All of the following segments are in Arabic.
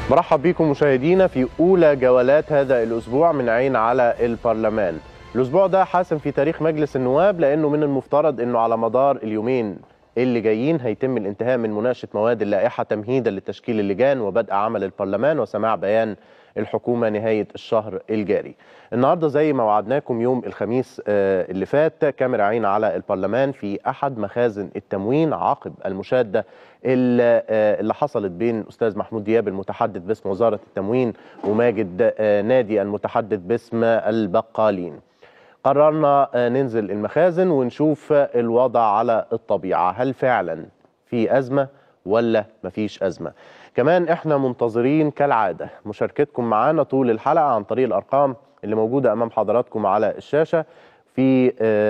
مرحب بكم مشاهدينا في أولى جولات هذا الأسبوع من عين على البرلمان. الأسبوع ده حاسم في تاريخ مجلس النواب، لأنه من المفترض أنه على مدار اليومين اللي جايين هيتم الانتهاء من مناقشة مواد اللائحة تمهيدا لتشكيل اللجان وبدء عمل البرلمان وسماع بيان الحكومة نهاية الشهر الجاري. النهاردة زي ما وعدناكم يوم الخميس اللي فات كاميرا عين على البرلمان في أحد مخازن التموين عقب المشادة اللي حصلت بين أستاذ محمود دياب المتحدث باسم وزارة التموين وماجد نادي المتحدث باسم البقالين. قررنا ننزل المخازن ونشوف الوضع على الطبيعة، هل فعلا في أزمة ولا مفيش أزمة. كمان احنا منتظرين كالعادة مشاركتكم معانا طول الحلقة عن طريق الأرقام اللي موجودة أمام حضراتكم على الشاشة. في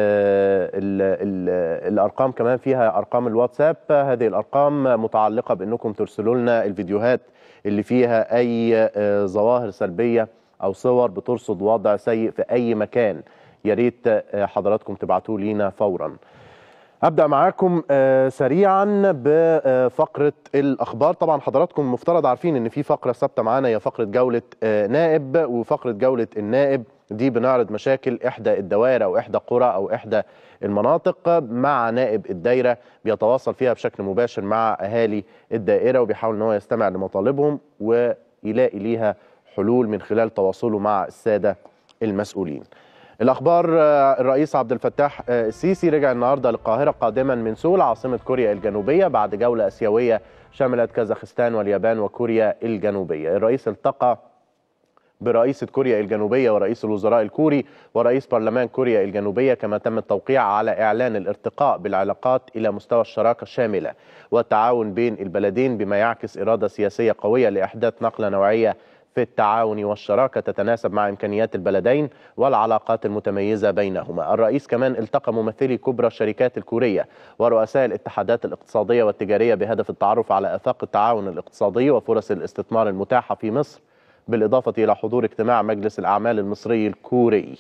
الأرقام كمان فيها أرقام الواتساب، هذه الأرقام متعلقة بأنكم ترسلوا لنا الفيديوهات اللي فيها أي ظواهر سلبية أو صور بترصد وضع سيء في أي مكان، يا ريت حضراتكم تبعتوه لينا فورا. أبدأ معاكم سريعا بفقرة الأخبار. طبعا حضراتكم مفترض عارفين أن في فقرة ثابتة معانا، هي فقرة جولة نائب، وفقرة جولة النائب دي بنعرض مشاكل إحدى الدوائر أو إحدى قرى أو إحدى المناطق مع نائب الدايرة، بيتواصل فيها بشكل مباشر مع أهالي الدائرة وبيحاول أن هو يستمع لمطالبهم ويلاقي ليها حلول من خلال تواصله مع السادة المسؤولين. الأخبار، الرئيس عبد الفتاح السيسي رجع النهارده للقاهرة قادما من سول عاصمة كوريا الجنوبية بعد جولة آسيوية شملت كازاخستان واليابان وكوريا الجنوبية. الرئيس التقى برئيسة كوريا الجنوبية ورئيس الوزراء الكوري ورئيس برلمان كوريا الجنوبية، كما تم التوقيع على إعلان الارتقاء بالعلاقات إلى مستوى الشراكة الشاملة والتعاون بين البلدين، بما يعكس إرادة سياسية قوية لإحداث نقلة نوعية في التعاون والشراكة تتناسب مع إمكانيات البلدين والعلاقات المتميزة بينهما. الرئيس كمان التقى ممثلي كبرى الشركات الكورية ورؤساء الاتحادات الاقتصادية والتجارية بهدف التعرف على آفاق التعاون الاقتصادي وفرص الاستثمار المتاحة في مصر، بالإضافة إلى حضور اجتماع مجلس الأعمال المصري الكوري.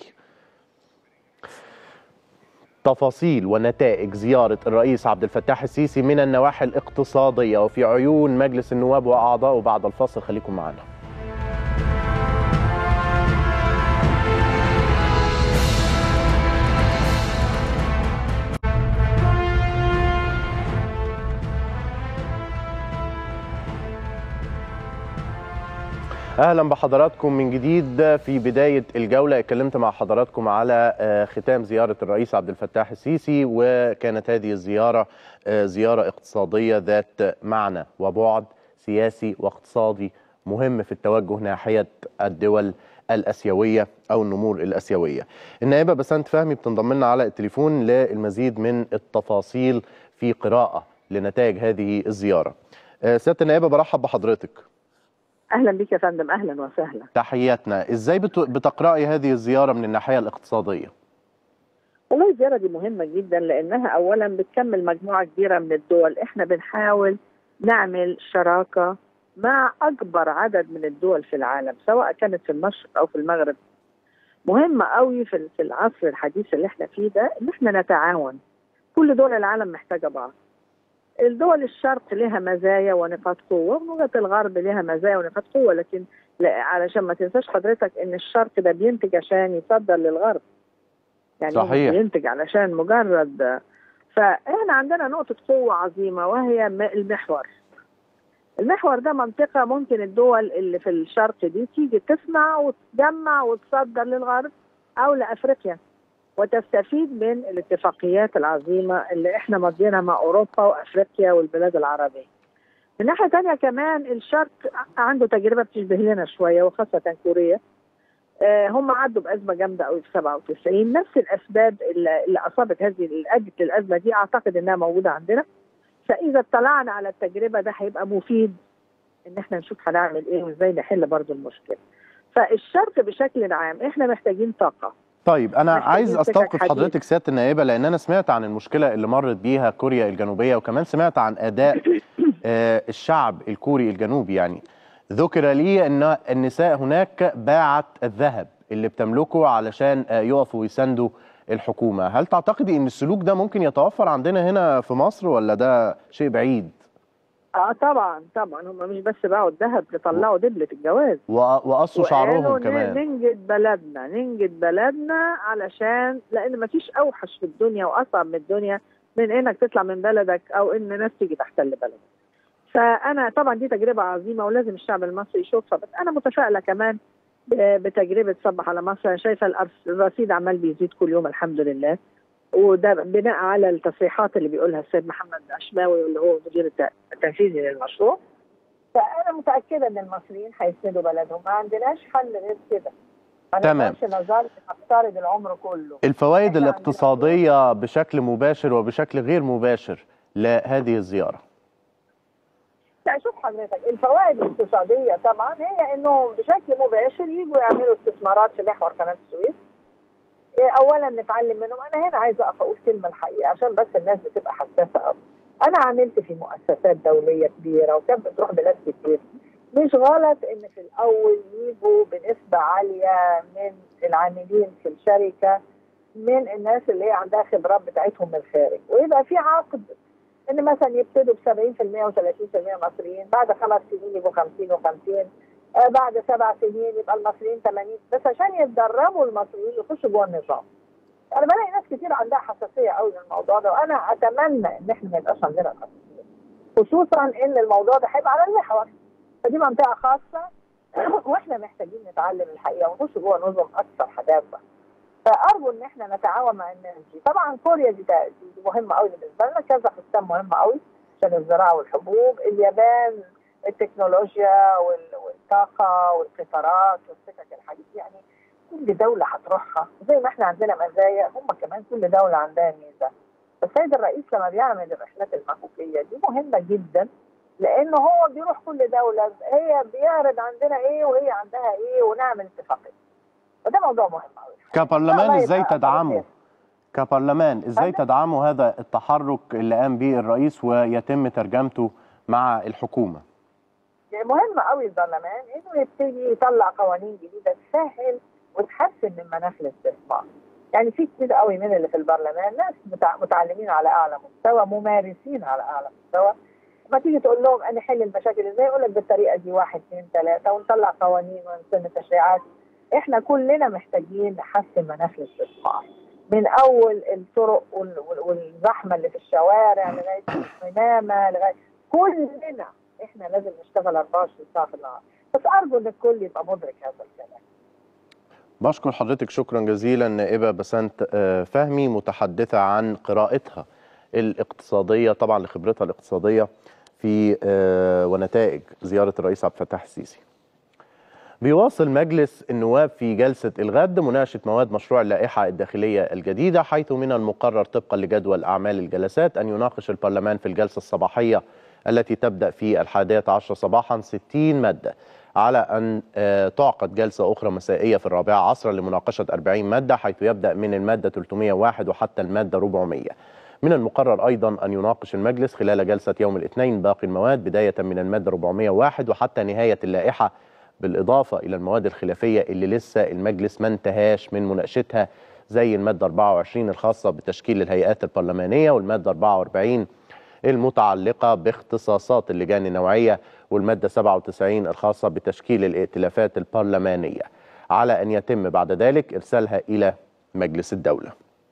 تفاصيل ونتائج زيارة الرئيس عبد الفتاح السيسي من النواحي الاقتصادية وفي عيون مجلس النواب وأعضائه بعد الفاصل، خليكم معنا. أهلا بحضراتكم من جديد. في بداية الجولة اتكلمت مع حضراتكم على ختام زيارة الرئيس عبد الفتاح السيسي، وكانت هذه الزيارة زيارة اقتصادية ذات معنى وبعد سياسي واقتصادي مهم في التوجه ناحية الدول الأسيوية أو النمور الأسيوية. النائبة بسنت فهمي بتنضم لنا على التليفون للمزيد من التفاصيل في قراءة لنتائج هذه الزيارة. سيادة النائبة برحب بحضرتك. اهلا بك يا فندم، اهلا وسهلا. تحياتنا. ازاي بتقرأي هذه الزيارة من الناحية الاقتصادية؟ والله الزيارة دي مهمة جدا، لانها اولا بتكمل مجموعة كبيرة من الدول. احنا بنحاول نعمل شراكة مع اكبر عدد من الدول في العالم، سواء كانت في المشرق او في المغرب. مهمة قوي في العصر الحديث اللي احنا فيه ده ان احنا نتعاون. كل دول العالم محتاجة بعض. الدول الشرق لها مزايا ونقاط قوة، ونقاط الغرب لها مزايا ونقاط قوة، لكن علشان ما تنساش حضرتك ان الشرق ده بينتج عشان يصدر للغرب. يعني صحيح. بينتج علشان مجرد. فاحنا عندنا نقطة قوة عظيمة وهي المحور. المحور ده منطقة ممكن الدول اللي في الشرق دي تيجي تصنع وتجمع وتصدر للغرب او لافريقيا، وتستفيد من الاتفاقيات العظيمة اللي احنا ماضيينها مع اوروبا وافريقيا والبلاد العربية. من ناحية تانية كمان الشرق عنده تجربة بتشبه لنا شوية، وخاصة كوريا. هم عدوا بأزمة جامدة قوي في 97. نفس الأسباب اللي أصابت هذه الأزمة دي أعتقد إنها موجودة عندنا. فإذا اطلعنا على التجربة ده هيبقى مفيد إن احنا نشوف هنعمل إيه وإزاي نحل برضو المشكلة. فالشرق بشكل عام احنا محتاجين طاقة. طيب أنا عايز أستوقف حضرتك سيادة النائبة، لأن أنا سمعت عن المشكلة اللي مرت بيها كوريا الجنوبية، وكمان سمعت عن أداء الشعب الكوري الجنوبي. يعني ذكر لي أن النساء هناك باعت الذهب اللي بتملكه علشان يقفوا ويساندوا الحكومة. هل تعتقدي أن السلوك ده ممكن يتوفر عندنا هنا في مصر ولا ده شيء بعيد؟ طبعا طبعا، هم مش بس باعوا الذهب، طلعوا دبلة الجواز وقصوا شعرهم كمان. ننجد بلدنا، ننجد بلدنا، علشان لان ما فيش اوحش في الدنيا واصعب من الدنيا من انك تطلع من بلدك او ان ناس تيجي تحتل بلدك. فانا طبعا دي تجربه عظيمه ولازم الشعب المصري يشوفها، بس انا متفائله كمان بتجربه صبح على مصر. انا شايفه الرصيد عمال بيزيد كل يوم الحمد لله، وده بناء على التصريحات اللي بيقولها السيد محمد عشماوي واللي هو مدير التنفيذي للمشروع. فانا متاكده ان المصريين هيسندوا بلدهم، ما عندناش حل غير كده. تمام. ما نقدرش نفترض العمر كله. الفوائد الاقتصاديه بشكل مباشر وبشكل غير مباشر لهذه الزياره. لا شوف حضرتك، الفوائد الاقتصاديه طبعا هي انهم بشكل مباشر يجوا يعملوا استثمارات في محور قناه السويس. اولا نتعلم منهم. انا هنا عايزه اقف اقول كلمه الحقيقه عشان بس الناس بتبقى حساسه قوي. انا عملت في مؤسسات دوليه كبيره وكانت بتروح بلاد كتير. مش غلط ان في الاول يجوا بنسبه عاليه من العاملين في الشركه من الناس اللي هي عندها خبرات بتاعتهم من الخارج، ويبقى في عقد ان مثلا يبتدوا ب 70% و30% مصريين، بعد 5 سنين يبقوا 50 و50، بعد 7 سنين يبقى المصريين 80، بس عشان يتدربوا المصريين يخشوا جوه النظام. انا بلاقي ناس كتير عندها حساسيه قوي من الموضوع ده، وانا اتمنى ان احنا ما يبقاش عندنا الحساسيه، خصوصا ان الموضوع ده هيبقى على المحور، فدي منطقه خاصه واحنا محتاجين نتعلم الحقيقه ونخش جوه نظم اكثر حداثه. فارجو ان احنا نتعاون مع الناس دي. طبعا كوريا دي مهمه قوي بالنسبه لنا، كازاخستان مهمه قوي عشان الزراعه والحبوب، اليابان التكنولوجيا والطاقه والقطارات والسكك الحديد. يعني كل دوله هتروحها زي ما احنا عندنا مزايا، هم كمان كل دوله عندها ميزه. السيد الرئيس لما بيعمل الرحلات المحوكيه دي مهمه جدا، لانه هو بيروح كل دوله هي بيعرض عندنا ايه وهي عندها ايه ونعمل اتفاقيه. وده موضوع مهم قوي. كبرلمان ازاي تدعمه؟ كبرلمان ازاي تدعموا هذا التحرك اللي قام به الرئيس ويتم ترجمته مع الحكومه؟ مهم قوي البرلمان انه يبتدي يطلع قوانين جديده تسهل وتحسن من مناخ الاستثمار. يعني في كتير قوي من اللي في البرلمان ناس متعلمين على اعلى مستوى، ممارسين على اعلى مستوى. ما تيجي تقول لهم انا حل المشاكل ازاي، يقول لك بالطريقه دي 1 2 3 ونطلع قوانين ونسن تشريعات. احنا كلنا محتاجين نحسن مناخ الاستثمار، من اول الطرق والزحمه اللي في الشوارع لغايه المنامه، لغايه كلنا احنا لازم نشتغل 24 ساعه في النهار. بس ارجو ان الكل يبقى مدرك هذا الكلام. بشكر حضرتك شكرا جزيلا نائبه بسنت فهمي، متحدثه عن قراءتها الاقتصاديه طبعا لخبرتها الاقتصاديه في ونتائج زياره الرئيس عبد الفتاح السيسي. بيواصل مجلس النواب في جلسة الغد مناقشة مواد مشروع اللائحة الداخلية الجديدة، حيث من المقرر طبقا لجدول أعمال الجلسات أن يناقش البرلمان في الجلسة الصباحية التي تبدأ في 11 صباحا 60 مادة، على أن تعقد جلسة أخرى مسائية في 4 عصرا لمناقشة 40 مادة، حيث يبدأ من المادة 301 وحتى المادة 400. من المقرر أيضا أن يناقش المجلس خلال جلسة يوم الاثنين باقي المواد بداية من المادة 401 وحتى نهاية اللائحة، بالإضافة إلى المواد الخلافية اللي لسه المجلس ما انتهاش من مناقشتها، زي المادة 24 الخاصة بتشكيل الهيئات البرلمانية، والمادة 44 المتعلقة باختصاصات اللجان النوعية، والمادة 97 الخاصة بتشكيل الائتلافات البرلمانية، على أن يتم بعد ذلك إرسالها إلى مجلس الدولة.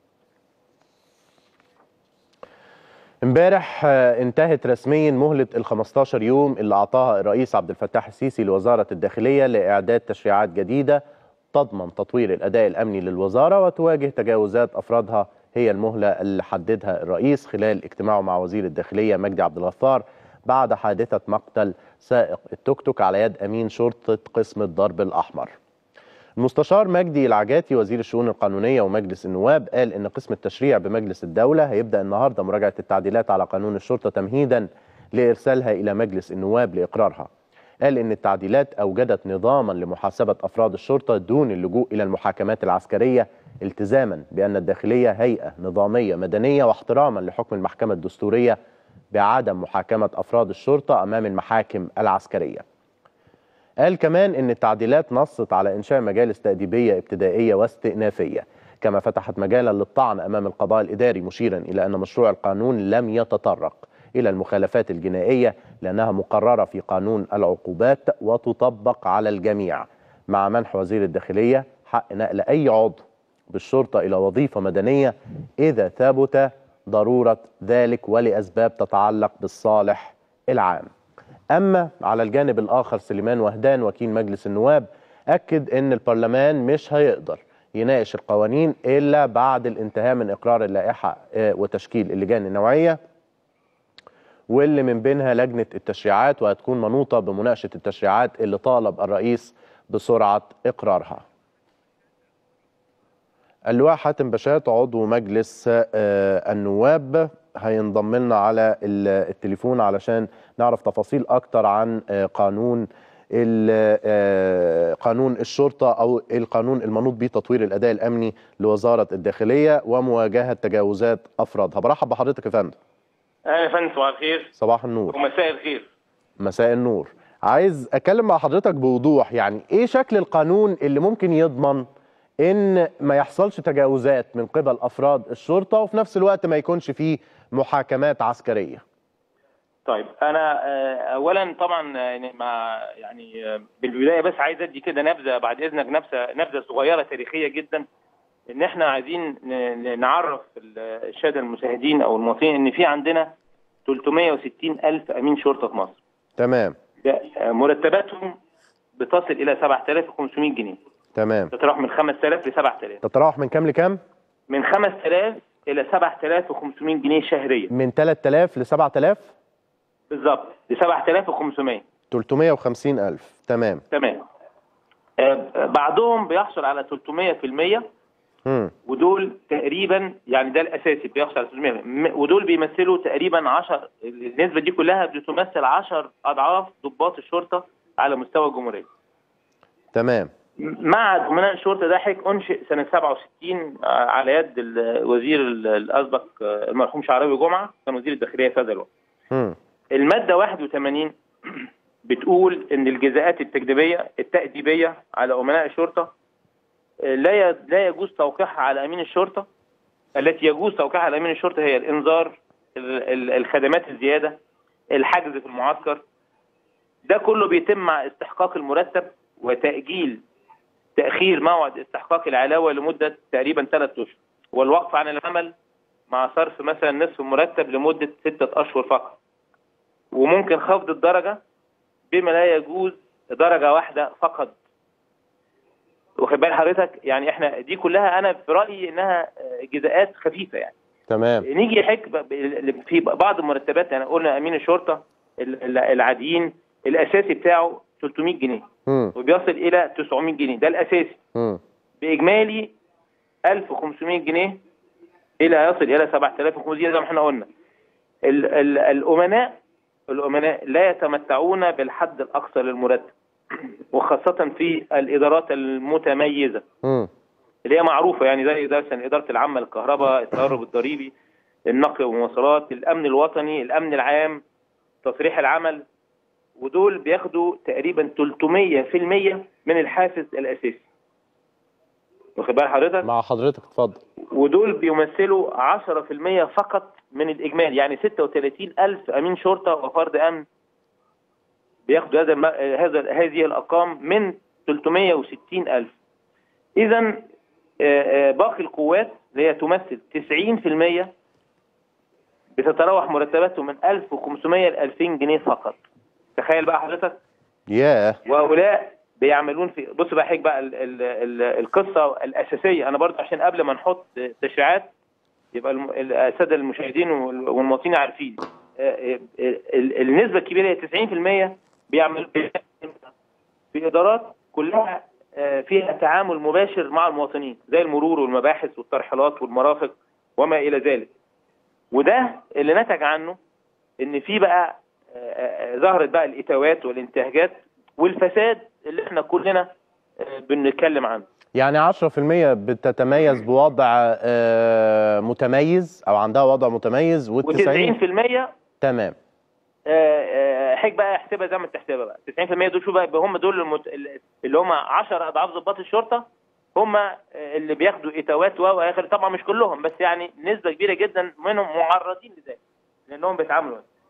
امبارح انتهت رسميا مهلة ال15 يوم اللي أعطاها الرئيس عبد الفتاح السيسي لوزارة الداخلية لإعداد تشريعات جديدة تضمن تطوير الأداء الأمني للوزارة وتواجه تجاوزات أفرادها. هي المهلة اللي حددها الرئيس خلال اجتماعه مع وزير الداخلية مجدي عبد الغفار بعد حادثة مقتل سائق التوك توك على يد أمين شرطة قسم الضرب الأحمر. المستشار مجدي العجاتي وزير الشؤون القانونية ومجلس النواب قال إن قسم التشريع بمجلس الدولة هيبدأ النهاردة مراجعة التعديلات على قانون الشرطة تمهيدا لإرسالها إلى مجلس النواب لإقرارها. قال إن التعديلات أوجدت نظاما لمحاسبة أفراد الشرطة دون اللجوء إلى المحاكمات العسكرية، التزاما بأن الداخلية هيئة نظامية مدنية واحتراما لحكم المحكمة الدستورية بعدم محاكمة أفراد الشرطة أمام المحاكم العسكرية. قال كمان إن التعديلات نصت على إنشاء مجالس تأديبية ابتدائية واستئنافية، كما فتحت مجالا للطعن أمام القضاء الإداري، مشيرا إلى أن مشروع القانون لم يتطرق إلى المخالفات الجنائية لأنها مقررة في قانون العقوبات وتطبق على الجميع، مع منح وزير الداخلية حق نقل أي عضو بالشرطة إلى وظيفة مدنية إذا ثبت ضرورة ذلك ولأسباب تتعلق بالصالح العام. أما على الجانب الآخر سليمان وهدان وكيل مجلس النواب أكد أن البرلمان مش هيقدر يناقش القوانين إلا بعد الانتهاء من إقرار اللائحة وتشكيل اللجان النوعية، واللي من بينها لجنة التشريعات، وهتكون منوطة بمناقشة التشريعات اللي طالب الرئيس بسرعة إقرارها. اللواء حاتم باشات عضو مجلس النواب هينضم لنا على التليفون علشان نعرف تفاصيل أكتر عن قانون الشرطة أو القانون المنوط به تطوير الأداء الأمني لوزارة الداخلية ومواجهة تجاوزات أفرادها. برحب بحضرتك يا فندم. يا فندم، صباح الخير. صباح النور. ومساء الخير. مساء النور. عايز أتكلم مع حضرتك بوضوح، يعني إيه شكل القانون اللي ممكن يضمن إن ما يحصلش تجاوزات من قبل أفراد الشرطة وفي نفس الوقت ما يكونش فيه محاكمات عسكرية؟ طيب، أنا أولا طبعا بالبداية بس عايز أدي كده نبذة بعد إذنك، نبذة صغيرة تاريخية جدا، إن إحنا عايزين نعرف السادة المشاهدين أو المواطنين إن في عندنا 360,000 أمين شرطة في مصر. تمام. مرتباتهم بتصل إلى 7,500 جنيه. تمام. تتراوح من 5,000 ل 7,000. تتراوح من كام لكام؟ من 5,000 إلى 7,500 جنيه شهريا. من 3,000 ل 7,000؟ بالظبط، ل 7,500. 350,000. تمام. تمام. بعضهم بيحصل على 300%. ودول تقريبا يعني ده الاساسي بيحصل على 300%، ودول بيمثلوا تقريبا 10، النسبه دي كلها بتمثل 10 اضعاف ضباط الشرطه على مستوى الجمهوريه. تمام. معهد امناء الشرطه ده انشئ سنه 67 على يد الوزير الاسبق المرحوم شعراوي جمعه، كان وزير الداخليه في هذا الوقت. الماده 81 بتقول ان الجزاءات التأديبيه على امناء الشرطه لا يجوز توقيعها على امين الشرطه. التي يجوز توقيعها على امين الشرطه هي الانذار، الخدمات الزياده، الحجز في المعسكر. ده كله بيتم مع استحقاق المرتب تأخير موعد استحقاق العلاوه لمده تقريبا 3 اشهر، والوقف عن العمل مع صرف مثلا نصف المرتب لمده 6 اشهر فقط. وممكن خفض الدرجه بما لا يجوز درجه واحده فقط. واخد بال حضرتك؟ يعني احنا دي كلها انا في رايي انها جزاءات خفيفه يعني. تمام. نيجي في بعض المرتبات، يعني قلنا امين الشرطه العاديين الاساسي بتاعه 300 جنيه وبيصل الى 900 جنيه، ده الاساسي. باجمالي 1,500 جنيه الى يصل الى 7,500 زي ما احنا قلنا. الامناء لا يتمتعون بالحد الاقصى للمرتب، وخاصة في الإدارات المتميزة اللي هي معروفة، يعني زي مثلا إدارة العامة للكهرباء، التهرب الضريبي، النقل والمواصلات، الأمن الوطني، الأمن العام، تصريح العمل. ودول بياخدوا تقريبا 300% من الحافز الأساسي. واخد بال حضرتك؟ مع حضرتك، اتفضل. ودول بيمثلوا 10% فقط من الإجمالي، يعني 36,000 أمين شرطة وفرد أمن بياخدوا هذه الارقام من 360,000. اذا باقي القوات اللي هي تمثل 90% بتتراوح مرتباتهم من 1,500 ل 2,000 جنيه فقط. تخيل بقى حضرتك. وهؤلاء بيعملون في، بص بقى حضرتك بقى القصه الاساسيه. انا برضه عشان قبل ما نحط تشريعات يبقى الساده المشاهدين والمواطنين عارفين النسبه الكبيره هي 90% بيعمل في إدارات كلها فيها تعامل مباشر مع المواطنين، زي المرور والمباحث والترحيلات والمرافق وما إلى ذلك. وده اللي نتج عنه إن في بقى ظهرت بقى الإتاوات والانتهاكات والفساد اللي احنا كلنا بنتكلم عنه. يعني 10% بتتميز بوضع متميز أو عندها وضع متميز، و90% تمام. حضرتك بقى احسبها زي ما تحسبها بقى. 90% دول شو بقى؟ هم دول اللي هم 10 اضعاف ضباط الشرطه، هم اللي بياخدوا اتاوات طبعا مش كلهم، بس يعني نسبه كبيره جدا منهم معرضين لذلك لانهم بيتعاملوا.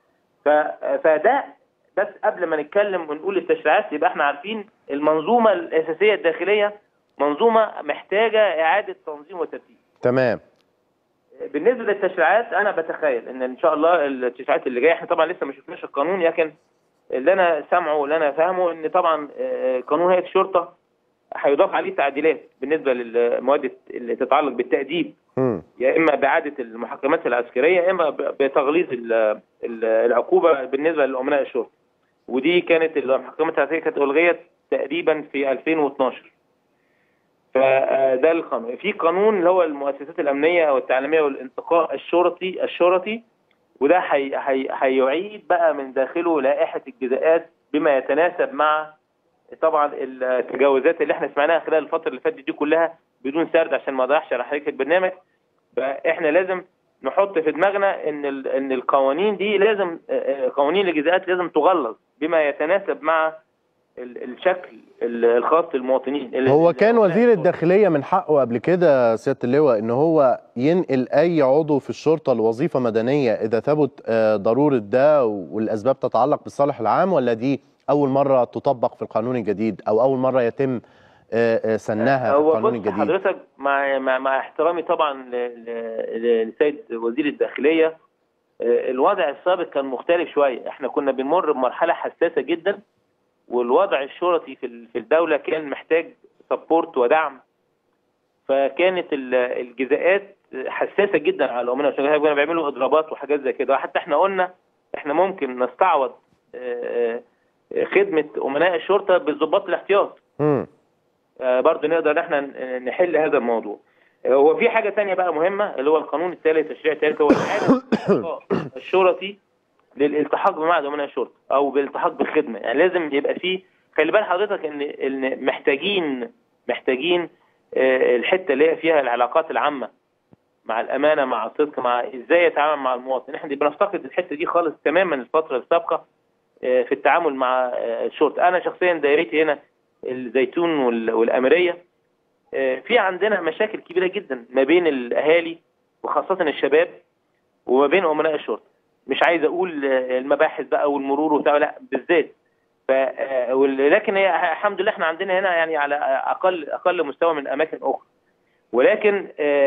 فده بس قبل ما نتكلم ونقول التشريعات يبقى احنا عارفين المنظومه الاساسيه الداخليه منظومه محتاجه اعاده تنظيم وترتيب. تمام. بالنسبه للتشريعات انا بتخيل ان شاء الله التشريعات اللي جايه، احنا طبعا لسه ما شفناش القانون، لكن اللي انا سامعه واللي انا فاهمه ان طبعا قانون هيئه الشرطه هيضاف عليه تعديلات بالنسبه للمواد اللي تتعلق بالتاديب، يا اما باعاده المحاكمات العسكريه يا اما بتغليظ العقوبه بالنسبه لامناء الشرطه. ودي كانت المحاكمات العسكريه كانت الغيت تقريبا في 2012. فده القانون. في قانون اللي هو المؤسسات الامنيه والتعليميه والانتقاء الشرطي وده هيعيد بقى من داخله لائحه الجزاءات بما يتناسب مع طبعا التجاوزات اللي احنا سمعناها خلال الفتره اللي فاتت دي كلها بدون سرد عشان ما اضيعش على حضرتك البرنامج. فاحنا لازم نحط في دماغنا ان القوانين دي لازم، قوانين الجزاءات لازم تغلظ بما يتناسب مع الشكل الخاص للمواطنين. هو كان وزير الداخلية من حقه قبل كده سيادة اللواء ان هو ينقل اي عضو في الشرطة لوظيفة مدنية اذا ثبت ضرورة ده والاسباب تتعلق بالصالح العام، ولا دي اول مرة تطبق في القانون الجديد او اول مرة يتم سنها في القانون الجديد؟ حضرتك مع احترامي طبعا للسيد وزير الداخلية، الوضع السابق كان مختلف شوية. احنا كنا بنمر بمرحلة حساسة جدا والوضع الشرطي في الدولة كان محتاج سبورت ودعم، فكانت الجزاءات حساسة جدا على الأمناء والشرطة، كانوا بيعملوا إضرابات وحاجات زي كده. حتى احنا قلنا احنا ممكن نستعوض خدمة أمناء الشرطة بالضباط الاحتياط. برضه نقدر احنا نحل هذا الموضوع. هو في حاجة تانية بقى مهمة اللي هو القانون الثالث، التشريع الثالث، هو إعادة الشرطي للالتحاق بمعهد امناء الشرطه او بالالتحاق بالخدمه. يعني لازم يبقى فيه، خلي بال حضرتك ان محتاجين الحته اللي هي فيها العلاقات العامه مع الامانه مع الصدق مع ازاي يتعامل مع المواطن. احنا بنفتقد الحته دي خالص تماما الفتره السابقه في التعامل مع الشرطه. انا شخصيا دايرتي هنا الزيتون والاميريه، في عندنا مشاكل كبيره جدا ما بين الاهالي وخاصه الشباب وما بين امناء الشرطه. مش عايز اقول المباحث بقى والمرور وبتاع، لا بالذات. لكن هي الحمد لله احنا عندنا هنا يعني على اقل مستوى من اماكن اخرى. ولكن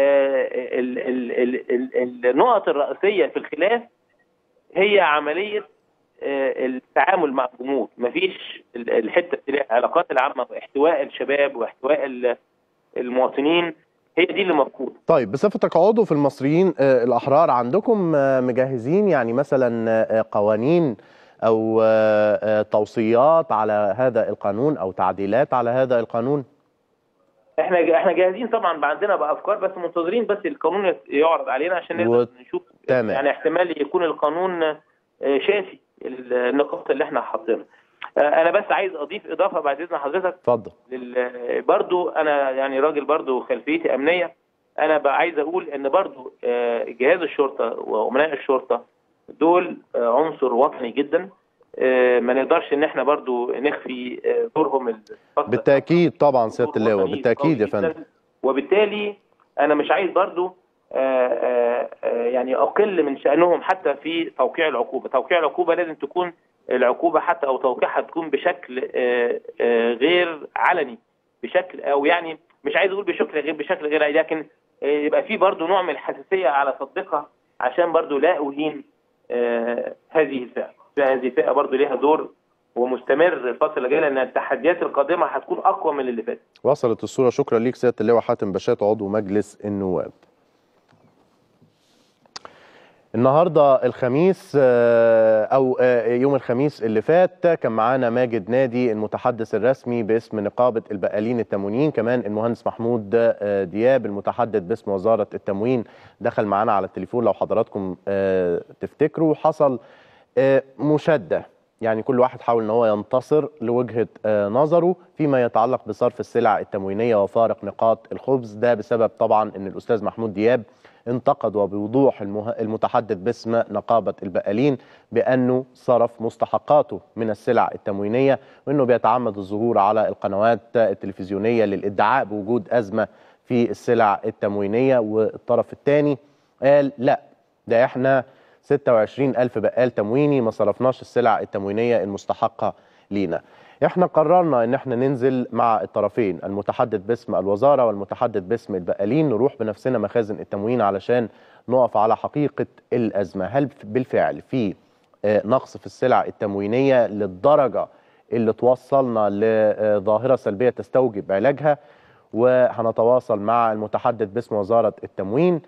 النقط الرئيسيه في الخلاف هي عمليه التعامل مع الجمهور. مفيش الحته العلاقات العامه واحتواء الشباب واحتواء المواطنين، هي دي اللي مفقود. طيب بصفتك عضو في المصريين الأحرار، عندكم مجهزين يعني مثلا قوانين أو توصيات على هذا القانون أو تعديلات على هذا القانون؟ احنا جاهزين طبعا، عندنا بقى أفكار، بس منتظرين بس القانون يعرض علينا عشان نقدر نشوف. تمام. يعني احتمال يكون القانون شافي النقاط اللي احنا حاطينها. انا بس عايز اضيف اضافه بعد اذن حضرتك. اتفضل. برضو انا يعني راجل برضو خلفيتي امنيه، انا بقى عايز اقول ان برضو جهاز الشرطه وامناء الشرطه دول عنصر وطني جدا، ما نقدرش ان احنا برضو نخفي دورهم. بالتاكيد طبعا سياده اللواء، بالتاكيد يا فندم. وبالتالي انا مش عايز برضو يعني اقل من شانهم حتى في توقيع العقوبه. توقيع العقوبه لازم تكون العقوبه حتى او توقيعها تكون بشكل غير علني، بشكل او يعني مش عايز اقول بشكل غير لكن يبقى في برضو نوع من الحساسيه على تطبيقها عشان برضو لا اهين هذه الفئه. هذه الفئه برضو ليها دور ومستمر الفتره اللي جايه، لان التحديات القادمه هتكون اقوى من اللي فات. وصلت الصوره. شكرا ليك سياده اللواء حاتم بشات عضو مجلس النواب. النهارده الخميس او يوم الخميس اللي فات كان معانا ماجد نادي المتحدث الرسمي باسم نقابه البقالين التموينيين، كمان المهندس محمود دياب المتحدث باسم وزاره التموين دخل معانا على التليفون. لو حضراتكم تفتكروا حصل مشاده، يعني كل واحد حاول ان هو ينتصر لوجهه نظره فيما يتعلق بصرف السلع التموينيه وفارق نقاط الخبز. ده بسبب طبعا ان الاستاذ محمود دياب انتقد وبوضوح المتحدث باسم نقابة البقالين بأنه صرف مستحقاته من السلع التموينية، وأنه بيتعمد الظهور على القنوات التلفزيونية للإدعاء بوجود أزمة في السلع التموينية. والطرف الثاني قال لا، ده احنا 26,000 بقال تمويني ما صرفناش السلع التموينية المستحقة لينا. احنا قررنا ان احنا ننزل مع الطرفين، المتحدث باسم الوزارة والمتحدث باسم البقالين، نروح بنفسنا مخازن التموين علشان نقف على حقيقة الأزمة. هل بالفعل في نقص في السلع التموينية للدرجة اللي توصلنا لظاهرة سلبية تستوجب علاجها؟ وهنتواصل مع المتحدث باسم وزارة التموين.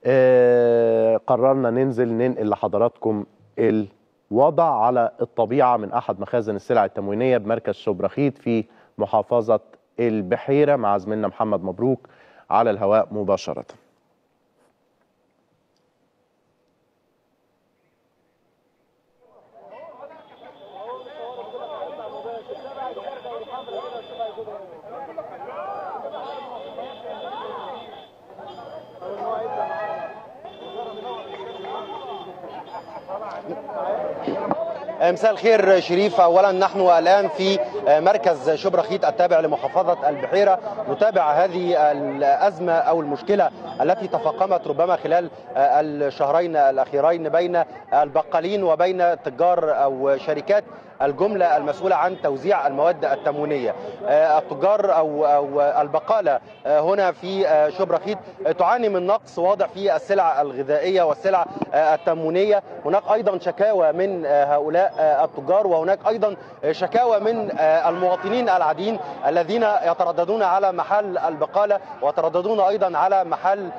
قررنا ننقل لحضراتكم الوضع على الطبيعة من أحد مخازن السلع التموينية بمركز شبرخيت في محافظة البحيرة مع زميلنا محمد مبروك على الهواء مباشرة. مساء الخير شريف. اولا نحن الان في مركز شبرخيت التابع لمحافظه البحيره، نتابع هذه الازمه او المشكله التي تفاقمت ربما خلال الشهرين الاخيرين بين البقالين وبين تجار او شركات الجمله المسؤوله عن توزيع المواد التموينيه. التجار او البقاله هنا في شبرخيت تعاني من نقص واضح في السلع الغذائيه والسلع التموينيه. هناك ايضا شكاوى من هؤلاء التجار، وهناك ايضا شكاوى من المواطنين العاديين الذين يترددون على محل البقاله ويترددون ايضا على محل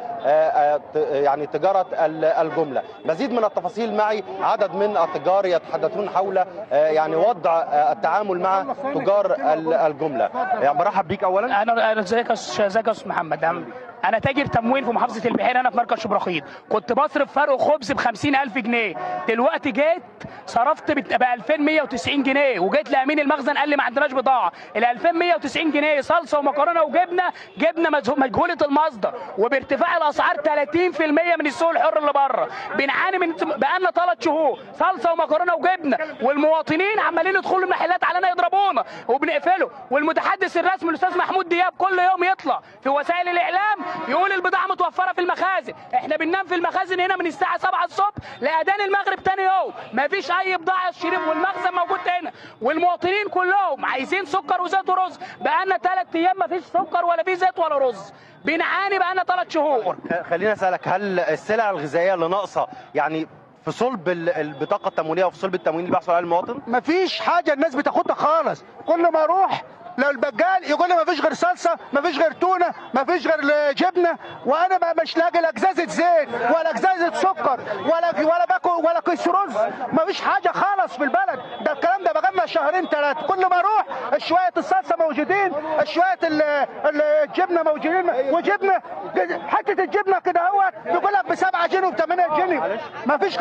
يعني تجاره الجمله. مزيد من التفاصيل معي عدد من التجار يتحدثون حول يعني وضع التعامل مع تجار الجمله. يعني برحب بيك اولا. انا ازيك يا استاذ محمد. انا تاجر تموين في محافظه البحيره هنا في مركز شبرخيت. كنت بصرف فرق خبز ب 50,000 جنيه، دلوقتي جيت صرفت ب 2190 جنيه، وجيت لامين المخزن قال لي ما عندناش بضاعه. ال 2190 جنيه صلصه ومكرونه جبنه مجهوله المصدر، وبارتفاع الاسعار 30% من السوق الحر اللي بره. بنعاني من بقالنا 3 شهور صلصه ومكرونه وجبنه، والمواطنين عمالين يدخلوا المحلات علينا يضربونا وبنقفله. والمتحدث الرسمي الاستاذ محمود دياب كل يوم يطلع في وسائل الاعلام يقول البضاعه متوفره في المخازن. احنا بننام في المخازن هنا من الساعه 7 الصبح لاذان المغرب تاني يوم، مفيش اي بضاعه يا شريف، والمخزن موجود هنا. والمواطنين كلهم عايزين سكر وزيت ورز، بقالنا 3 ايام مفيش سكر ولا في زيت ولا رز، بنعاني بقالنا 3 شهور. خليني اسالك، هل السلع الغذائيه اللي ناقصه يعني في صلب البطاقه التموينيه وفي صلب التموين اللي بيحصل عليه المواطن؟ مفيش حاجه الناس بتاخدها خالص. كل ما اروح لو البقال يقول لي مفيش غير صلصه، مفيش غير تونه، مفيش غير جبنه، وانا مش لاقي لا ازازه زيت ولا ازازه سكر ولا باكل ولا كيس رز. مفيش حاجه خالص في البلد. ده الكلام ده بقى 2 3 شهور. كل ما اروح شويه الصلصه موجودين، شويه الجبنه موجودين، وجبنه حته الجبنه كده اهوت يقول لك ب 7 جنيه وب 8 جنيه. مفيش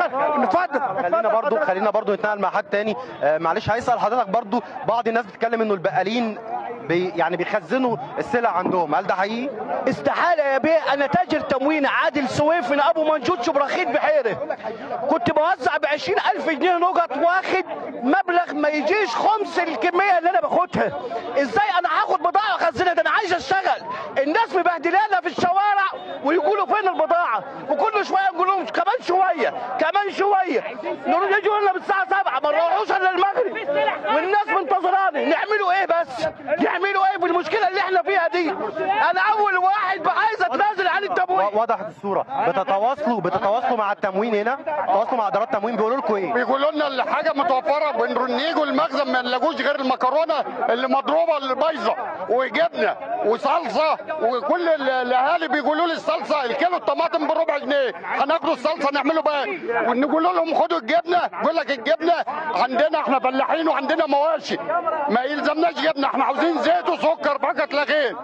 اتفضل. خلينا برضو نتنقل مع حد تاني. معلش عايز اسال حضرتك برضو، بعض الناس بتتكلم انه البقالين يعني بيخزنوا السلع عندهم، هل ده حقيقي؟ استحاله يا بيه. انا تاجر تموين عادل سويف من ابو منجود شبرخيت بحيره. كنت بوزع ب 20,000 جنيه نقط، واخد مبلغ ما يجيش خمس الكميه اللي انا باخدها. ازاي انا هاخد بضاعه واخزنها؟ ده انا عايز اشتغل. الناس مبهدلانا في الشوارع ويقولوا فين البضاعه، وكل شويه نقول لهم كمان شويه كمان شويه. يجوا لنا بالساعه 7 ما نروحوش الا المغرب، والناس منتظراني. نعملوا ايه بس؟ يعملوا ايه بالمشكله اللي احنا فيها دي؟ انا اول واحد عايز اتنازل عن التموين. وضحت الصوره. بتتواصلوا مع التموين هنا؟ بتتواصلوا مع ادارات التموين بيقولوا لكم ايه؟ بيقولوا لنا الحاجه متوفره، بنيجوا المخزن ما نلاقوش غير المكرونه اللي مضروبه اللي بايظه وجبنه وصلصه، وكل الاهالي بيقولوا لي الصلصه الكيلو الطماطم بربع جنيه، هناخدوا الصلصه نعمله بقى. ونقول لهم خدوا الجبنه، يقول لك الجبنه عندنا احنا فلاحين وعندنا مواشي، ما يلزمناش جبنه، احنا عاوزين زيت وسكر فقط لا غير.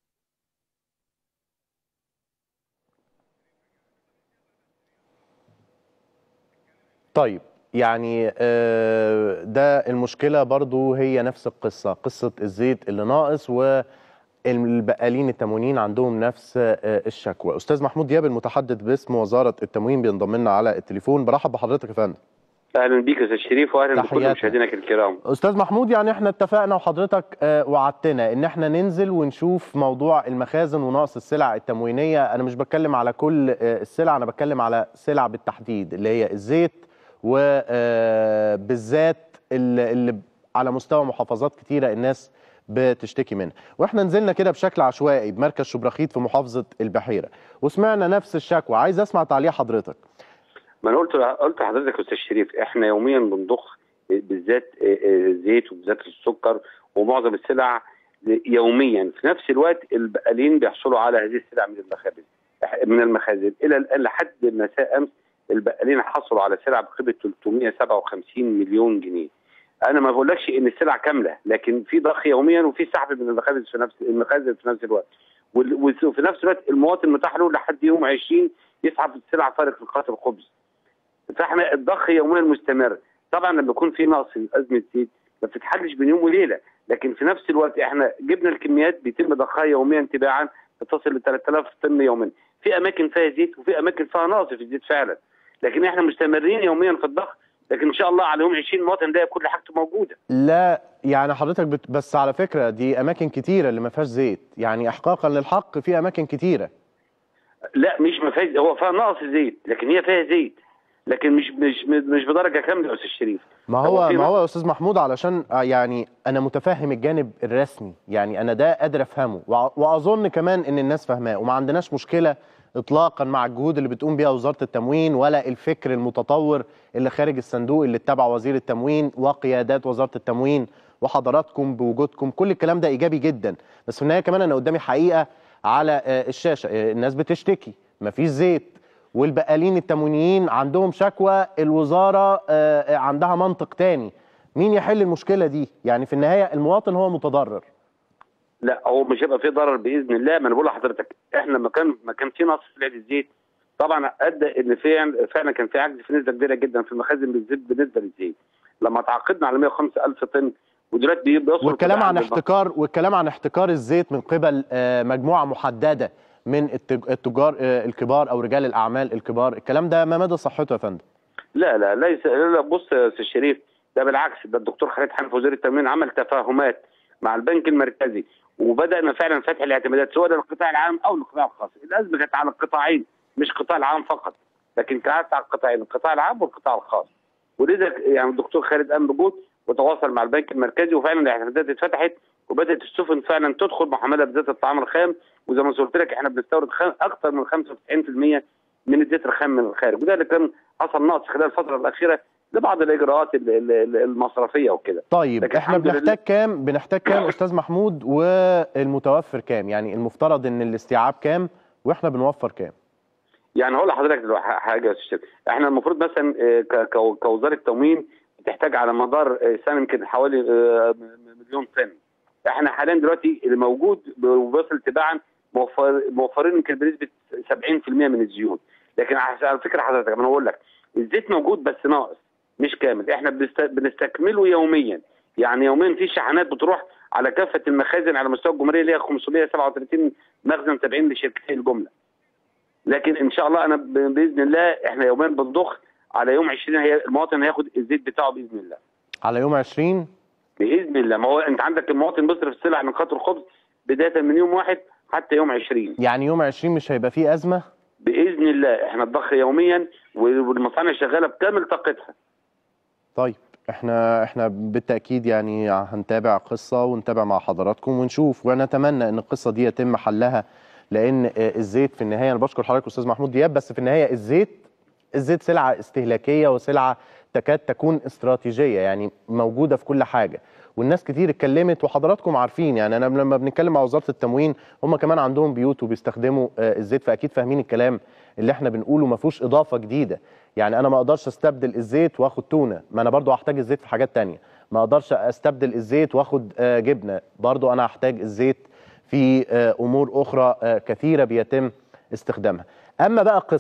طيب يعني ده المشكلة برضو هي نفس القصة، قصة الزيت اللي ناقص، والبقالين التموينيين عندهم نفس الشكوى. أستاذ محمود دياب المتحدث باسم وزارة التموين بينضم لنا على التليفون. برحب بحضرتك يا فندم. اهلا بيك يا استاذ شريف، واهلا بكل مشاهدينك الكرام. استاذ محمود، يعني احنا اتفقنا وحضرتك وعدتنا ان احنا ننزل ونشوف موضوع المخازن ونقص السلع التموينيه. انا مش بتكلم على كل السلع، انا بتكلم على سلع بالتحديد اللي هي الزيت، وبالذات اللي على مستوى محافظات كتيره الناس بتشتكي منها. واحنا نزلنا كده بشكل عشوائي بمركز شبرخيت في محافظه البحيره وسمعنا نفس الشكوى. عايز اسمع تعليق حضرتك. ما انا قلت لحضرتك يا استاذ شريف، احنا يوميا بنضخ بالذات الزيت وبالذات السكر ومعظم السلع يوميا. في نفس الوقت البقالين بيحصلوا على هذه السلع من المخازن الى الان لحد مساء امس البقالين حصلوا على سلع بقيمه 357 مليون جنيه. انا ما بقولكش ان السلع كامله، لكن في ضخ يوميا وفي سحب من المخازن في نفس الوقت. وفي نفس الوقت المواطن متاح له لحد يوم 20 يسحب السلع فارق في قطر الخبز. فاحنا الضخ يوميا مستمر. طبعا لما يكون في نقص في ازمه زيت ما بتتحلش بين يوم وليله، لكن في نفس الوقت احنا جبنا الكميات بيتم ضخها يوميا تباعا بتصل ل 3000 طن يوميا. في اماكن فيها زيت وفي اماكن فيها نقص في الزيت فعلا، لكن احنا مستمرين يوميا في الضخ. لكن ان شاء الله على يوم 20 مواطن ده كل حاجته موجوده. لا يعني حضرتك بس على فكره دي اماكن كتيره اللي ما فيهاش زيت، يعني احقاقا للحق في اماكن كتيره. لا مش ما فيهاش، هو فيها نقص زيت لكن هي فيها زيت، لكن مش بدرجه كامله يا استاذ شريف. ما هو يا استاذ محمود، علشان يعني انا متفهم الجانب الرسمي، يعني انا ده قادر افهمه واظن كمان ان الناس فاهماه، وما عندناش مشكله اطلاقا مع الجهود اللي بتقوم بيها وزاره التموين ولا الفكر المتطور اللي خارج الصندوق اللي اتبع وزير التموين وقيادات وزاره التموين وحضراتكم بوجودكم. كل الكلام ده ايجابي جدا، بس في النهايه كمان انا قدامي حقيقه على الشاشه. الناس بتشتكي مفيش زيت، والبقالين التموينيين عندهم شكوى، الوزاره عندها منطق تاني. مين يحل المشكله دي؟ يعني في النهايه المواطن هو متضرر. لا هو مش هيبقى فيه ضرر باذن الله. ما انا بقول لحضرتك احنا لما كان في نقص في الزيت طبعا ادى ان فعلا كان في عجز في نسبه كبيره جدا في المخازن بالزيت بالنسبه للزيت. لما تعاقدنا على 105,000 طن ودلوقتي بيوصل والكلام عن احتكار الزيت من قبل مجموعه محدده من التجار الكبار او رجال الاعمال الكبار. الكلام ده ما مدى صحته يا فندم؟ لا ليس. لا بص يا استاذ شريف، ده بالعكس، ده الدكتور خالد حنفي وزير التموين عمل تفاهمات مع البنك المركزي وبدانا فعلا فتح الاعتمادات سواء للقطاع العام او للقطاع الخاص. الازمه كانت على القطاعين مش القطاع العام فقط، لكن كانت على القطاعين، القطاع العام والقطاع الخاص. ولذا يعني الدكتور خالد قام بجهد وتواصل مع البنك المركزي وفعلا الاعتمادات اتفتحت وبدات السفن فعلا تدخل محمله بزيت الطعام الخام. وزي ما قلت لك احنا بنستورد اكثر من 95% من الزيت الخام من الخارج، وده اللي كان حصل نقص خلال الفتره الاخيره لبعض الاجراءات المصرفيه وكده. طيب احنا بنحتاج كام استاذ محمود والمتوفر كام؟ يعني المفترض ان الاستيعاب كام واحنا بنوفر كام؟ يعني هقول لحضرتك حاجه يا استاذ، احنا المفروض مثلا كوزاره تموين بتحتاج على مدار سنه يمكن حوالي 1,000,000 طن. احنا حاليا دلوقتي اللي موجود وبيصل تباعا موفرين يمكن بنسبه 70% من الزيوت. لكن على فكره حضرتك انا بقول لك الزيت موجود بس ناقص مش كامل. احنا بنستكمله يوميا، يعني يوميا في شحنات بتروح على كافه المخازن على مستوى الجمهوريه اللي هي 537 مخزن تابعين لشركتي الجمله. لكن ان شاء الله انا باذن الله احنا يوميا بنضخ على يوم 20 المواطن هياخد الزيت بتاعه باذن الله. على يوم 20 باذن الله. ما هو انت عندك المواطن بيصرف السلع من خط الخبز بدايه من يوم 1 حتى يوم 20. يعني يوم 20 مش هيبقى فيه ازمه؟ باذن الله. احنا الضخ يوميا والمصانع شغاله بكامل طاقتها. طيب احنا بالتاكيد يعني هنتابع قصه ونتابع مع حضراتكم ونشوف، ونتمنى ان القصه دي يتم حلها، لان الزيت في النهايه، انا بشكر حضرتك استاذ محمود دياب، بس في النهايه الزيت سلعه استهلاكيه وسلعه تكاد تكون استراتيجيه، يعني موجوده في كل حاجه، والناس كتير اتكلمت وحضراتكم عارفين. يعني انا لما بنتكلم مع وزاره التموين هم كمان عندهم بيوت وبيستخدموا الزيت، فاكيد فاهمين الكلام اللي احنا بنقوله، ما فيهوش اضافه جديده. يعني انا ما اقدرش استبدل الزيت واخد تونه، ما انا برضو هحتاج الزيت في حاجات تانية. ما اقدرش استبدل الزيت واخد جبنه، برضو انا هحتاج الزيت في امور اخرى كثيره بيتم استخدامها. اما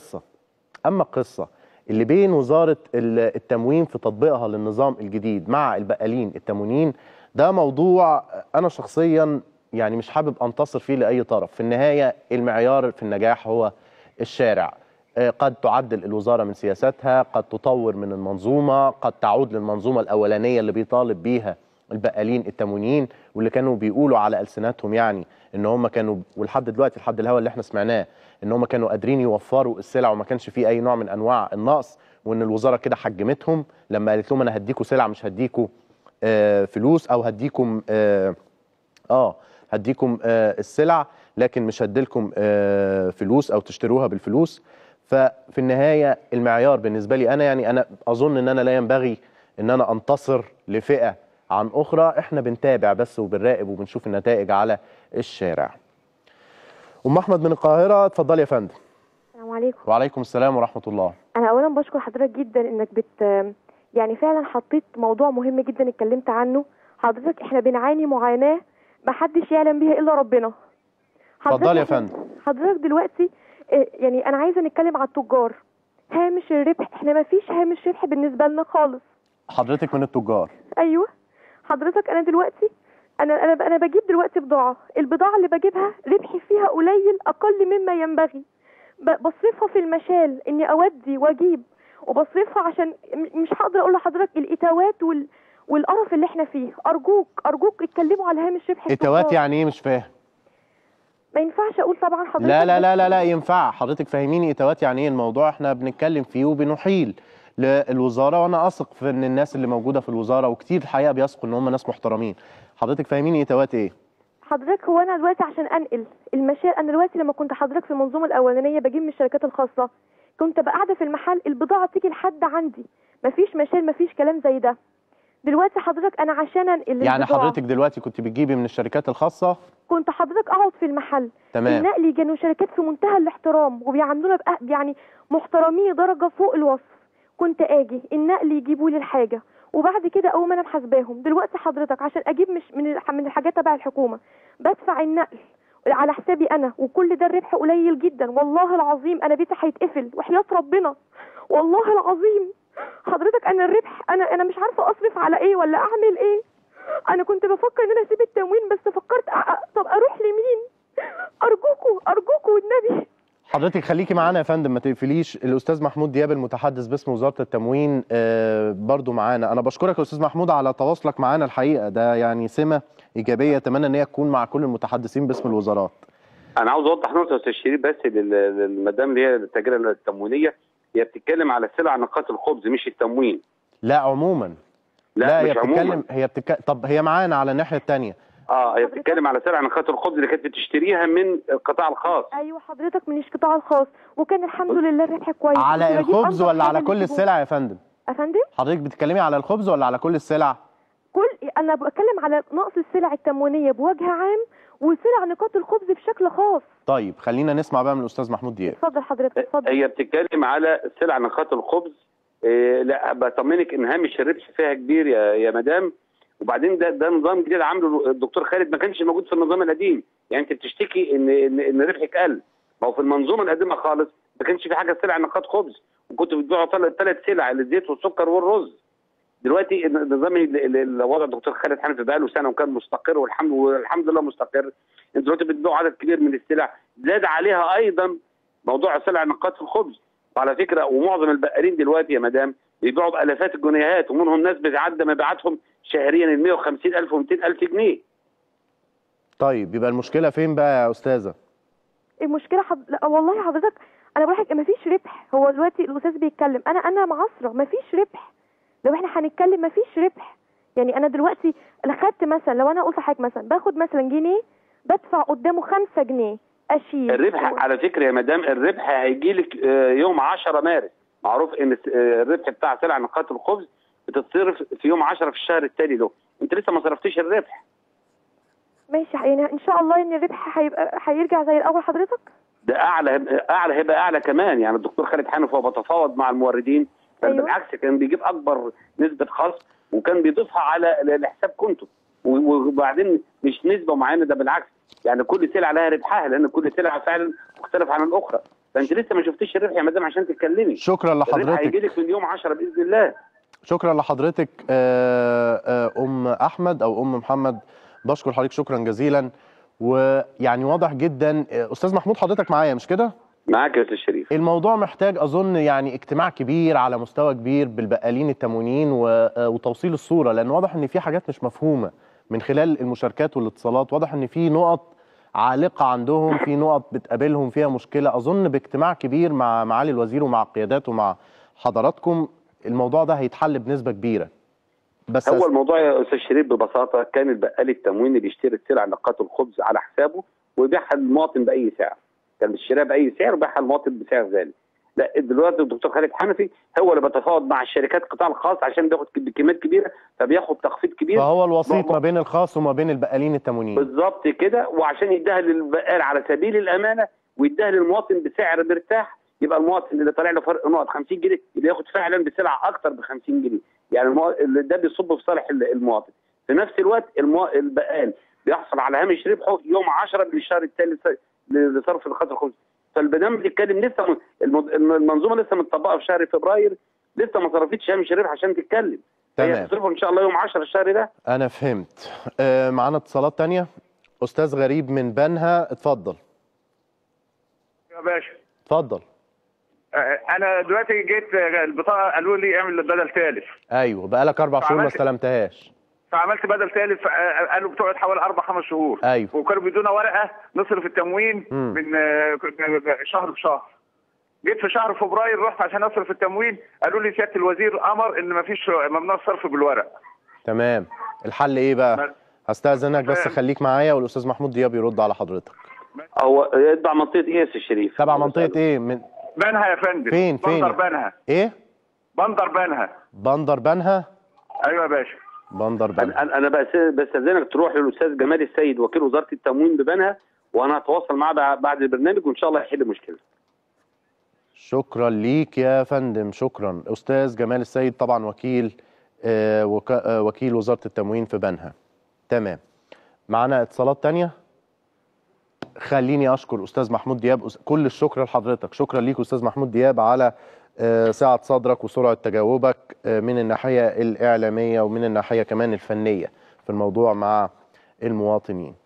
القصه اللي بين وزاره التموين في تطبيقها للنظام الجديد مع البقالين التموينيين، ده موضوع انا شخصيا يعني مش حابب انتصر فيه لاي طرف. في النهايه المعيار في النجاح هو الشارع. قد تعدل الوزارة من سياساتها، قد تطور من المنظومة، قد تعود للمنظومة الأولانية اللي بيطالب بيها البقالين التموينيين، واللي كانوا بيقولوا على ألسنتهم يعني ان هم كانوا، ولحد دلوقتي لحد الهوا اللي احنا سمعناه، ان هم كانوا قادرين يوفروا السلع وما كانش فيه اي نوع من انواع النقص، وان الوزارة كده حجمتهم لما قالت لهم انا هديكوا سلع مش هديكوا فلوس، او هديكم هديكم السلع لكن مش هديلكم فلوس او تشتروها بالفلوس. ففي النهاية المعيار بالنسبة لي أنا أظن أن أنا لا ينبغي أن أنا أنتصر لفئة عن أخرى، إحنا بنتابع بس وبنراقب وبنشوف النتائج على الشارع. أم أحمد من القاهرة، اتفضلي يا فندم. السلام عليكم. وعليكم السلام ورحمة الله. أنا أولا بشكر حضرتك جدا إنك يعني فعلا حطيت موضوع مهم جدا اتكلمت عنه. حضرتك إحنا بنعاني معاناة محدش يعلم بيها إلا ربنا. اتفضلي يا فندم. حضرتك دلوقتي يعني أنا عايزة نتكلم على التجار. هامش الربح، إحنا ما فيش هامش ربح بالنسبة لنا خالص. حضرتك من التجار؟ أيوه. حضرتك أنا دلوقتي أنا بجيب دلوقتي بضاعة، البضاعة اللي بجيبها ربحي فيها قليل أقل مما ينبغي. بصرفها في المشال إني أودي وأجيب، وبصرفها عشان مش هقدر أقول لحضرتك الإتاوات والقرف اللي إحنا فيه. أرجوك اتكلموا على هامش ربح التجار. إتاوات يعني إيه؟ مش فاهم. ما ينفعش اقول طبعا حضرتك. لا لا لا لا لا ينفع. حضرتك فهميني اتاوات يعني ايه. الموضوع احنا بنتكلم فيه وبنحيل للوزاره، وانا اثق في ان الناس اللي موجوده في الوزاره وكتير الحقيقه بيثقوا ان هم ناس محترمين. حضرتك فهميني اتاوات ايه؟ حضرتك هو انا دلوقتي عشان انقل المشال، انا دلوقتي لما كنت حضرتك في المنظومه الاولانيه بجيب من الشركات الخاصه، كنت بقى قاعده في المحل البضاعه تيجي لحد عندي، مفيش مشال مفيش كلام زي ده. دلوقتي حضرتك انا عشان انقل يعني حضرتك دلوقتي كنت بتجيبي من الشركات الخاصه؟ كنت حضرتك اقعد في المحل. تمام. النقل كانوا شركات في منتهى الاحترام وبيعاملونا يعني محترمين درجه فوق الوصف. كنت اجي النقل يجيبوا لي الحاجه وبعد كده اقوم انا محاسباهم. دلوقتي حضرتك عشان اجيب مش من الحاجات تبع الحكومه بدفع النقل على حسابي انا، وكل ده الربح قليل جدا. والله العظيم انا بيتي هيتقفل وحياة ربنا، والله العظيم حضرتك انا الربح انا مش عارفه اصرف على ايه ولا اعمل ايه. انا كنت بفكر ان انا اسيب التموين، بس فكرت طب اروح لمين؟ ارجوكوا والنبي. حضرتك خليكي معانا يا فندم، ما تقفليش. الاستاذ محمود دياب المتحدث باسم وزاره التموين برضو معانا. انا بشكرك يا استاذ محمود على تواصلك معانا، الحقيقه ده يعني سمه ايجابيه اتمنى ان هي تكون مع كل المتحدثين باسم الوزارات. انا عاوز اوضح نقطه يا استاذ شريف بس للمدام اللي هي التاجره التموينيه، هي بتتكلم على سلع نقاط الخبز مش التموين. لا عموما. لا هي مش بتتكلم عموما. طب هي معانا على الناحيه الثانيه. هي بتتكلم على سلع نقاط الخبز اللي كانت بتشتريها من القطاع الخاص. ايوه حضرتك من القطاع الخاص، وكان الحمد لله الربح كويس. على الخبز ولا على كل السلع يا فندم؟ افندم حضرتك بتتكلمي على الخبز ولا على كل السلع؟ انا بتكلم على نقص السلع التموينيه بوجه عام وسلع نقاط الخبز بشكل خاص. طيب خلينا نسمع بقى من الاستاذ محمود دياب. اتفضل حضرتك اتفضل. هي بتتكلم على سلع نقاط الخبز. لا بطمنك ان هامش الربح فيها كبير يا مدام. وبعدين ده نظام جديد عامله الدكتور خالد، ما كانش موجود في النظام القديم. يعني انت بتشتكي ان ربحك قل، ما هو في المنظومه القديمه خالص ما كانش في حاجه سلع نقاط خبز، وكنت بتبيعوا 3 سلع، الزيت والسكر والرز. دلوقتي النظام اللي وضع الدكتور خالد حنفي بقى له سنه وكان مستقر والحمد لله مستقر. انتوا دلوقتي بتبيعوا عدد كبير من السلع، زاد عليها ايضا موضوع سلع نقاط الخبز. وعلى فكره ومعظم البقالين دلوقتي يا مدام بيبيعوا بالافات الجنيهات، ومنهم ناس بتعدى مبيعاتهم شهريا ال 150,000 و200,000 جنيه. طيب يبقى المشكله فين بقى يا استاذه؟ المشكله لا والله حضرتك انا بقول لك ما فيش ربح. هو دلوقتي الاستاذ بيتكلم انا معاصره ما فيش ربح. لو احنا هنتكلم ما فيش ربح. يعني انا دلوقتي خدت مثلا، لو انا قلت لحضرتك مثلا باخد مثلا جنيه بدفع قدامه 5 جنيه اشيل. الربح على فكره يا مدام الربح هيجي لك يوم 10 مارس. معروف ان الربح بتاع سلع نقاط الخبز بتتصرف في يوم 10 في الشهر التالي له. انت لسه ما صرفتيش الربح. ماشي يعني ان شاء الله ان الربح هيرجع زي الاول حضرتك. ده اعلى هيبقى اعلى كمان. يعني الدكتور خالد حنفي وهو بيتفاوض مع الموردين كان بالعكس كان بيجيب اكبر نسبه خصم وكان بيضيفها على حساب كنتو. وبعدين مش نسبه معينه، ده بالعكس يعني كل سلعه لها ربحها لان كل سلعه فعلا مختلفه عن الاخرى. فانت لسه ما شفتيش الربح يا مدام عشان تتكلمي. شكرا لحضرتك. الربح هيجي لك من يوم 10 باذن الله. شكرا لحضرتك ام احمد او ام محمد، بشكر حضرتك شكرا جزيلا. ويعني واضح جدا. استاذ محمود حضرتك معايا مش كده؟ معاك يا استاذ شريف. الموضوع محتاج اظن يعني اجتماع كبير على مستوى كبير بالبقالين التموينين وتوصيل الصوره، لان واضح ان في حاجات مش مفهومه من خلال المشاركات والاتصالات. واضح ان في نقط عالقه عندهم، في نقط بتقابلهم فيها مشكله. اظن باجتماع كبير مع معالي الوزير ومع القيادات ومع حضراتكم الموضوع ده هيتحل بنسبه كبيره. بس هو الموضوع يا استاذ شريف ببساطه كان البقال التمويني بيشتري السلع نقاط الخبز على حسابه ويبيعها للمواطن باي سعر، كان بيشتريها باي سعر وبيعها للمواطن بسعر غالي. لا دلوقتي الدكتور خالد حنفي هو اللي بيتفاوض مع الشركات القطاع الخاص عشان بياخد بكميات كبيره فبياخد تخفيض كبير، فهو الوسيط ما بين الخاص وما بين البقالين التموينيين بالظبط كده، وعشان يديها للبقال على سبيل الامانه ويديها للمواطن بسعر مرتاح، يبقى المواطن اللي طالع له فرق نقط 50 جنيه يبقى ياخد فعلا بسلعه اكتر ب 50 جنيه، يعني ده بيصب في صالح المواطن. في نفس الوقت البقال بيحصل على هامش ربحه يوم 10 من الشهر الثالث لصرف نقاط الخبز. فالبرنامج بيتكلم لسه المنظومه لسه متطبقه في شهر فبراير، لسه ما صرفتش هامش ربح عشان تتكلم. تمام. هي تصرفه ان شاء الله يوم 10 الشهر ده. انا فهمت. معانا اتصالات تانية. استاذ غريب من بنها، اتفضل. يا باشا اتفضل. انا دلوقتي جيت البطاقه قالوا لي اعمل بدل ثالث. ايوه بقالك 4 شهور ما استلمتهاش. فعملت بدل ثالث قالوا بتقعد حوالي 4-5 شهور. ايوه. وكانوا بيدونا ورقه نصرف التموين من شهر بشهر. جيت في شهر فبراير رحت عشان اصرف التموين قالوا لي سياده الوزير امر ان مفيش ممنوع الصرف بالورق. تمام. الحل ايه بقى؟ هستأذنك بس خليك معايا والاستاذ محمود دياب يرد على حضرتك. هو يتبع منطقه ايه يا استاذ شريف؟ تبع منطقه ايه؟ من بنها يا فندم. فين؟ بندر بنها. ايه؟ بندر بنها. بندر بنها؟ ايوه يا باشا. بندر بنها. انا بستاذنك تروح للاستاذ جمال السيد وكيل وزاره التموين ببنها وانا هتواصل معاه بعد البرنامج وان شاء الله هيحل المشكله. شكرا ليك يا فندم، شكرا. استاذ جمال السيد طبعا وكيل وزاره التموين في بنها. تمام. معانا اتصالات تانية. خليني اشكر استاذ محمود دياب، كل الشكر لحضرتك. شكرا ليك استاذ محمود دياب على سعة صدرك وسرعة تجاوبك من الناحية الإعلامية ومن الناحية كمان الفنية في الموضوع مع المواطنين.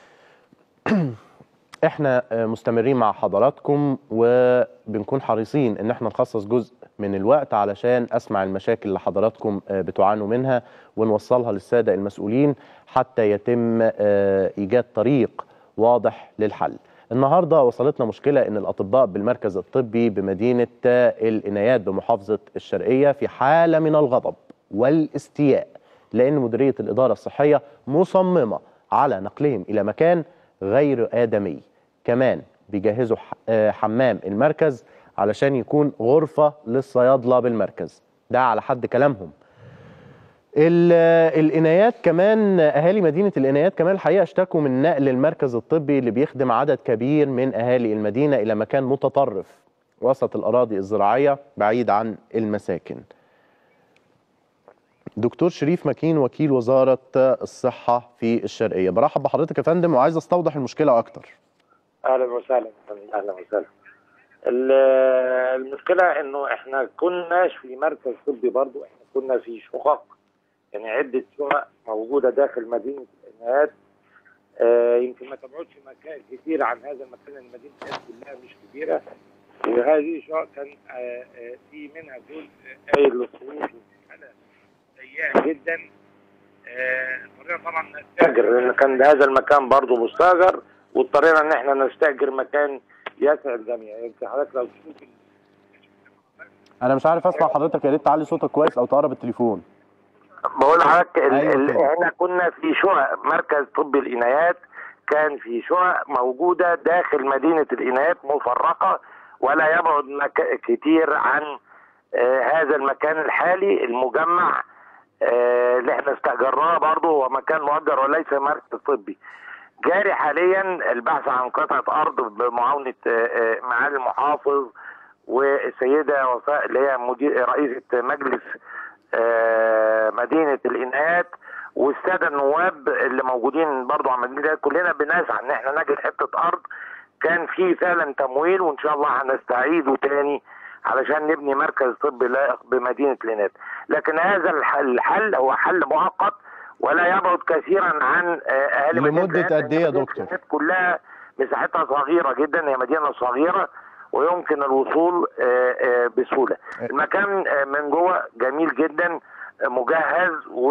احنا مستمرين مع حضراتكم وبنكون حريصين ان احنا نخصص جزء من الوقت علشان اسمع المشاكل اللي حضراتكم بتعانوا منها ونوصلها للسادة المسؤولين حتى يتم ايجاد طريق واضح للحل. النهارده وصلتنا مشكله ان الاطباء بالمركز الطبي بمدينه العنايات بمحافظه الشرقيه في حاله من الغضب والاستياء، لان مديريه الاداره الصحيه مصممه على نقلهم الى مكان غير ادمي. كمان بيجهزوا حمام المركز علشان يكون غرفه للصيادله بالمركز، ده على حد كلامهم. العنايات كمان، اهالي مدينه العنايات كمان الحقيقه اشتكوا من نقل المركز الطبي اللي بيخدم عدد كبير من اهالي المدينه الى مكان متطرف وسط الاراضي الزراعيه بعيد عن المساكن. دكتور شريف مكين وكيل وزاره الصحه في الشرقيه، برحب بحضرتك يا فندم وعايز استوضح المشكله اكتر. اهلا وسهلا. اهلا وسهلا. المشكله انه احنا كناش في مركز طبي، برضو احنا كنا في شقق، يعني عدة شقق موجودة داخل مدينة العنايات. يمكن ما تبعدش مكان كتير عن هذا المكان، المدينة كلها مش كبيرة، وهذه الشقق كان في منها جزء قايل للصروف وحالة سيئة جدا. اضطرينا طبعا نستأجر، لأن كان هذا المكان برضه مستأجر، واضطرينا إن احنا نستأجر مكان يسع الجميع. يمكن حضرتك لو تشوف أنا مش عارف أسمع حضرتك، يا ريت تعلي صوتك كويس أو تقرب التليفون. بقول لحضرتك احنا كنا في شقق مركز طب العنايات، كان في شقق موجوده داخل مدينه العنايات مفرقه ولا يبعد كتير عن هذا المكان الحالي المجمع اللي احنا استاجرناه. برضه هو مكان مؤجر وليس مركز طبي. جاري حاليا البحث عن قطعه ارض بمعاونه معالي المحافظ والسيده وفاء اللي هي رئيسه مجلس مدينة العنايات والسادة النواب اللي موجودين برضو على مدينة. كلنا بنسعى ان احنا نجد حتة ارض كان فيه فعلا تمويل، وان شاء الله هنستعيده تاني علشان نبني مركز طبي لائق بمدينة العنايات. لكن هذا الحل هو حل مؤقت ولا يبعد كثيرا عن اهالي لمدة قد ايه يا دكتور؟ كلها مساحتها صغيرة جدا، هي مدينة صغيرة ويمكن الوصول بسهوله. المكان من جوه جميل جدا، مجهز و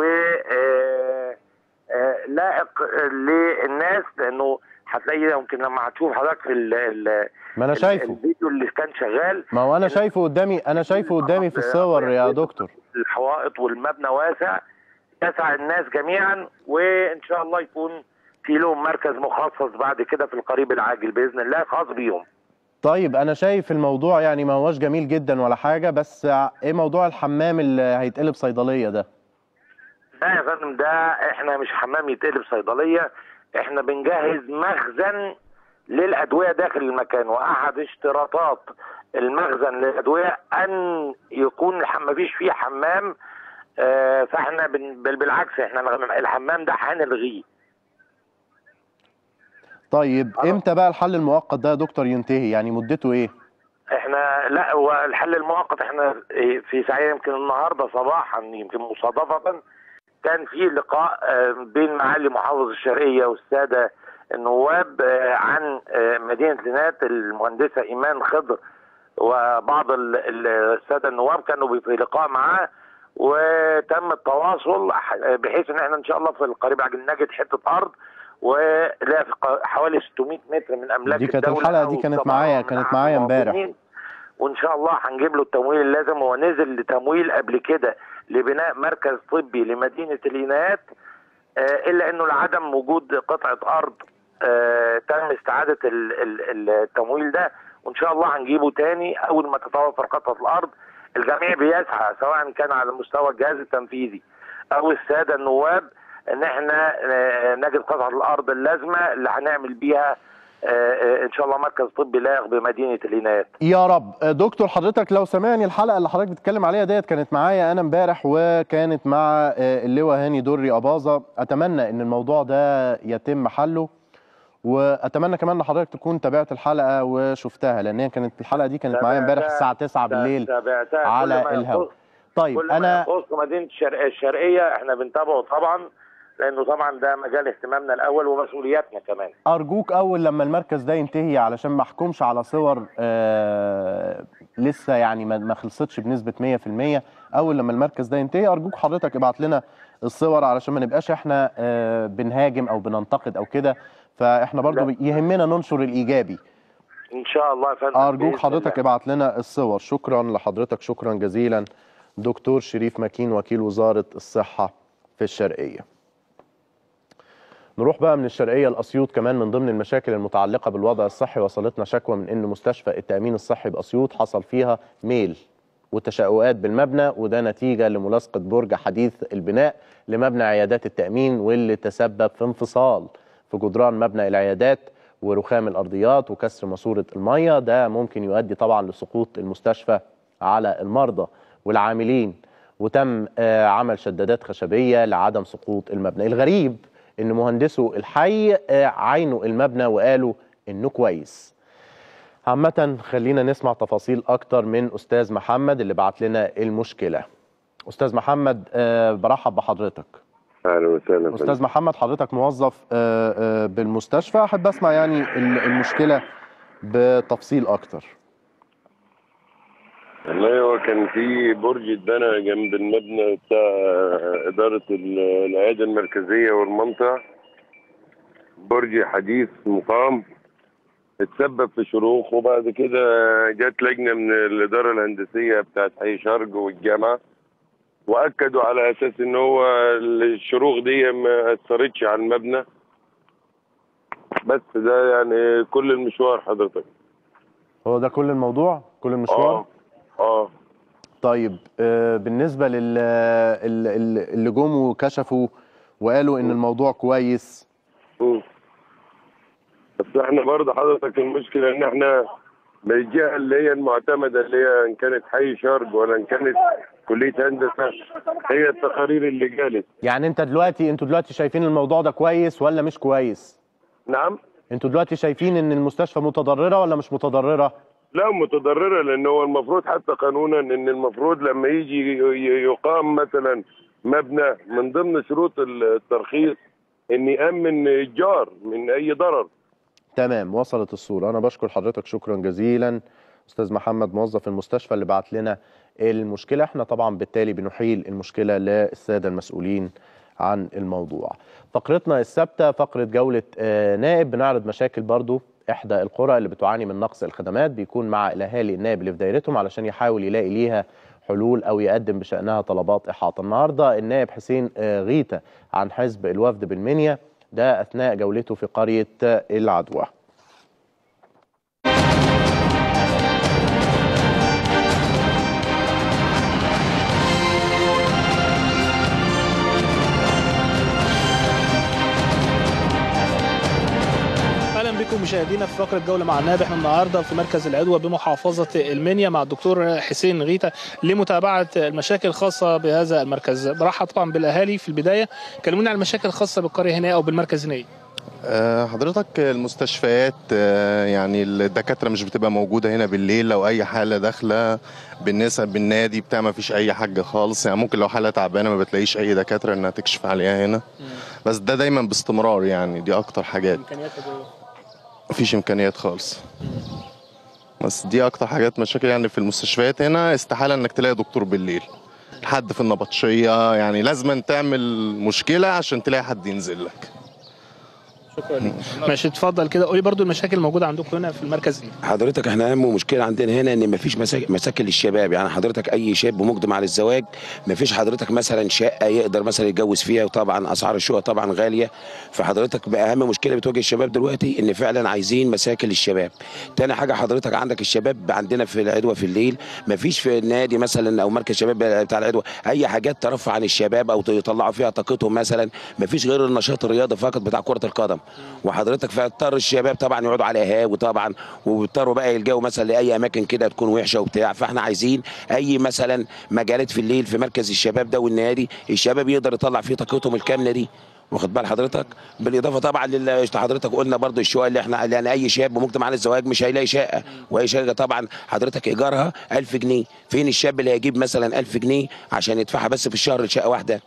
لائق للناس، لانه هتلاقي يمكن لما هتشوف حضرتك في ما انا شايفه الفيديو اللي كان شغال. ما هو انا شايفه قدامي في الصور يا دكتور. الحوائط والمبنى واسع يسع الناس جميعا، وان شاء الله يكون في لهم مركز مخصص بعد كده في القريب العاجل باذن الله خاص بيهم. طيب انا شايف الموضوع يعني ما هوش جميل جدا ولا حاجه، بس ايه موضوع الحمام اللي هيتقلب صيدليه ده؟ لا يا فندم، ده احنا مش حمام يتقلب صيدليه، احنا بنجهز مخزن للادويه داخل المكان، واحد اشتراطات المخزن للادويه ان يكون ما فيش فيه حمام. فاحنا بالعكس احنا الحمام ده هنلغيه. طيب امتى بقى الحل المؤقت ده يا دكتور ينتهي؟ يعني مدته ايه؟ احنا لا، هو الحل المؤقت احنا في ساعه يمكن النهارده صباحا يمكن مصادفه كان في لقاء بين معالي محافظ الشرقيه والساده النواب عن مدينه لينات، المهندسه ايمان خضر وبعض الساده النواب كانوا في لقاء معاه، وتم التواصل بحيث ان احنا ان شاء الله في القريب العاجل نجد حته ارض ولا حوالي 600 متر من املاك دي كانت الدوله. الحلقه دي كانت معايا امبارح، وان شاء الله هنجيب له التمويل اللازم. هو نزل لتمويل قبل كده لبناء مركز طبي لمدينه العنايات، الا انه لعدم وجود قطعه ارض تم استعاده التمويل ده، وان شاء الله هنجيبه تاني اول ما تتوفر قطعه الارض. الجميع بيسعى سواء كان على مستوى الجهاز التنفيذي او الساده النواب ان احنا نجد قطعه الارض اللازمه اللي هنعمل بيها ان شاء الله مركز طبي لائق بمدينه العنايات. يا رب. دكتور حضرتك لو سمعني، الحلقه اللي حضرتك بتتكلم عليها ديت كانت معايا انا امبارح، وكانت مع اللواء هاني دري اباظه. اتمنى ان الموضوع ده يتم حله، واتمنى كمان ان حضرتك تكون تابعت الحلقه وشفتها، لان هي كانت الحلقه دي كانت معايا امبارح الساعه 9 بالليل على الهواء. طيب كل انا ما يخص مدينه الشرقيه احنا بنتابعه طبعا، لانه طبعا ده مجال اهتمامنا الاول ومسؤولياتنا كمان. ارجوك اول لما المركز ده ينتهي، علشان ما احكمش على صور لسه يعني ما خلصتش بنسبه 100%، اول لما المركز ده ينتهي ارجوك حضرتك ابعت لنا الصور علشان ما نبقاش احنا بنهاجم او بننتقد او كده، فاحنا برضو يهمنا ننشر الايجابي. ان شاء الله يا فندم. ارجوك حضرتك ابعت لنا الصور. شكرا لحضرتك، شكرا جزيلا دكتور شريف مكين وكيل وزاره الصحه في الشرقيه. نروح بقى من الشرقيه لاسيوط. كمان من ضمن المشاكل المتعلقه بالوضع الصحي وصلتنا شكوى من ان مستشفى التامين الصحي باسيوط حصل فيها ميل وتشققات بالمبنى، وده نتيجه لملاصقه برج حديث البناء لمبنى عيادات التامين، واللي تسبب في انفصال في جدران مبنى العيادات ورخام الارضيات وكسر ماسوره الميه. ده ممكن يؤدي طبعا لسقوط المستشفى على المرضى والعاملين، وتم عمل شدادات خشبيه لعدم سقوط المبنى. الغريب ان مهندسو الحي عينوا المبنى وقالوا انه كويس. عامة خلينا نسمع تفاصيل اكتر من استاذ محمد اللي بعت لنا المشكلة. استاذ محمد برحب بحضرتك. اهلا وسهلا. استاذ محمد حضرتك موظف بالمستشفى، احب اسمع يعني المشكلة بتفصيل اكتر. والله هو كان في برج اتبنى جنب المبنى بتاع إدارة العيادة المركزية والمنطقة، برج حديث مقام اتسبب في شروخ، وبعد كده جت لجنة من الإدارة الهندسية بتاعت حي شرق والجامعة وأكدوا على أساس إن هو الشروخ دي ما أثرتش على المبنى. بس ده يعني كل المشوار حضرتك. هو ده كل الموضوع؟ كل المشوار؟ طيب بالنسبة اللي جم وكشفوا وقالوا ان الموضوع كويس، بس احنا برضه حضرتك المشكلة ان احنا بالجهة اللي هي المعتمدة اللي هي ان كانت حي شرق ولا ان كانت كلية هندسة، هي التقارير اللي جالت. يعني انتوا دلوقتي شايفين الموضوع ده كويس ولا مش كويس؟ نعم؟ انتوا دلوقتي شايفين ان المستشفى متضررة ولا مش متضررة؟ لا متضررة، لأن هو المفروض حتى قانونا إن المفروض لما يجي يقام مثلا مبنى من ضمن شروط الترخيص إن يأمن الجار من أي ضرر. تمام، وصلت الصورة. أنا بشكر حضرتك شكرا جزيلا استاذ محمد موظف المستشفى اللي بعت لنا المشكله. احنا طبعا بالتالي بنحيل المشكله للساده المسؤولين عن الموضوع. فقرتنا الثابته فقره جوله نائب، بنعرض مشاكل برضو احدى القرى اللي بتعاني من نقص الخدمات، بيكون مع الاهالي النائب اللي في دايرتهم علشان يحاول يلاقي ليها حلول او يقدم بشانها طلبات احاطه. النهارده النائب حسين غيته عن حزب الوفد بالمنيا، ده اثناء جولته في قريه العدوى. بكم مشاهدينا في فقره جوله مع النائب. احنا النهارده في مركز العدوى بمحافظه المنيا مع الدكتور حسين غيته لمتابعه المشاكل الخاصه بهذا المركز. برحب طبعا بالاهالي في البدايه، كلمونا عن المشاكل الخاصه بالقريه هنا او بالمركز هنا. حضرتك المستشفيات يعني الدكاتره مش بتبقى موجوده هنا بالليل، لو اي حاله داخله بالنسبه بالنادي بتاع ما فيش اي حاجه خالص، يعني ممكن لو حاله تعبانه ما بتلاقيش اي دكاتره انها تكشف عليها هنا. بس ده دايما باستمرار، يعني دي اكتر حاجات. مفيش امكانيات خالص. بس دي اكتر حاجات مشاكل يعني في المستشفيات هنا. استحاله انك تلاقي دكتور بالليل، حد في النبطشيه، يعني لازم تعمل مشكله عشان تلاقي حد ينزل لك. شكرا لك. ماشي، اتفضل كده قولي برضو المشاكل الموجوده عندكم هنا في المركز دي. حضرتك احنا اهم مشكله عندنا هنا ان مفيش مساكن للشباب، يعني حضرتك اي شاب مقدم على الزواج مفيش حضرتك مثلا شقه يقدر مثلا يتجوز فيها، وطبعا اسعار الشقق طبعا غاليه. فحضرتك بقى اهم مشكله بتواجه الشباب دلوقتي ان فعلا عايزين مساكن للشباب. تاني حاجه حضرتك عندك الشباب عندنا في العدوى في الليل مفيش في النادي مثلا او مركز شباب بتاع العدوى اي حاجات ترفع عن الشباب او يطلعوا فيها طاقتهم، مثلا مفيش غير النشاط الرياضي فقط بتاع كره القدم. وحضرتك فاضطر الشباب طبعا يقعدوا على قهاوي طبعا، وبيضطروا بقى يلجأوا مثلا لاي اماكن كده تكون وحشه وبتاع. فاحنا عايزين اي مثلا مجالات في الليل في مركز الشباب ده والنادي الشباب يقدر يطلع فيه طاقتهم الكامله دي، واخد بال حضرتك. بالاضافه طبعا حضرتك قلنا برضو الشقق اللي احنا يعني اي شاب مقدم على الزواج مش هيلاقي شقه، واي شقه طبعا حضرتك ايجارها 1000 جنيه. فين الشاب اللي هيجيب مثلا 1000 جنيه عشان يدفعها بس في الشهر لشقه واحده؟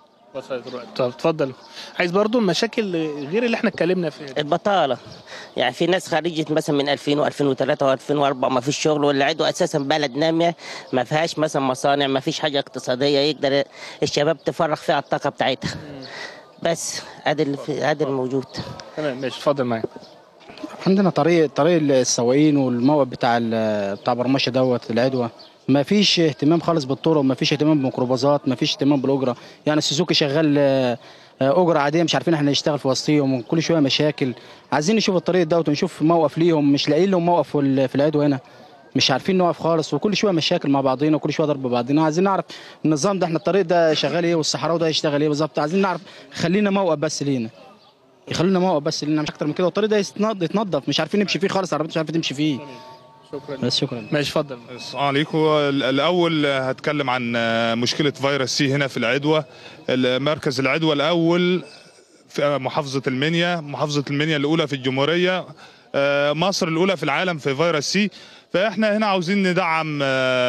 طب اتفضل. عايز برضو المشاكل غير اللي احنا اتكلمنا فيها. البطاله، يعني في ناس خرجت مثلا من 2000 و2003 و2004 ما فيش شغل، والعدوى اساسا بلد ناميه ما فيهاش مثلا مصانع، ما فيش حاجه اقتصاديه يقدر الشباب تفرغ فيها الطاقه بتاعتها. بس ادي الموجود. تمام ماشي، اتفضل معايا. عندنا طريق السواقين والموقف بتاع برمشه دوت العدوى، ما فيش اهتمام خالص بالطرق، ما فيش اهتمام بميكروباصات، ما فيش اهتمام بالاجره. يعني السوزوكي شغال اجره عاديه، مش عارفين احنا نشتغل في وسطيهم، وكل شويه مشاكل. عايزين نشوف الطريق دوت ونشوف موقف ليهم، مش لاقيين لهم موقف في العدوى هنا، مش عارفين نقف خالص، وكل شويه مشاكل مع بعضينا وكل شويه ضرب بعضينا. عايزين نعرف النظام ده، احنا الطريق ده شغال ايه والصحراوي ده يشتغل ايه بالظبط. عايزين نعرف، خلينا موقف بس لينا، يخلونا موقف بس لينا، مش اكتر من كده. والطريق ده يتنضف، مش عارفين نمشي فيه خالص، عربيات مش عارفه تمشي فيه. شكرا. بس شكرا. ماشي اتفضل. السلام عليكم. الاول هتكلم عن مشكله فيروس سي هنا في العدوى. مركز العدوى الاول في محافظه المنيا، محافظه المنيا الاولى في الجمهوريه، مصر الاولى في العالم في فيروس سي. فاحنا هنا عاوزين ندعم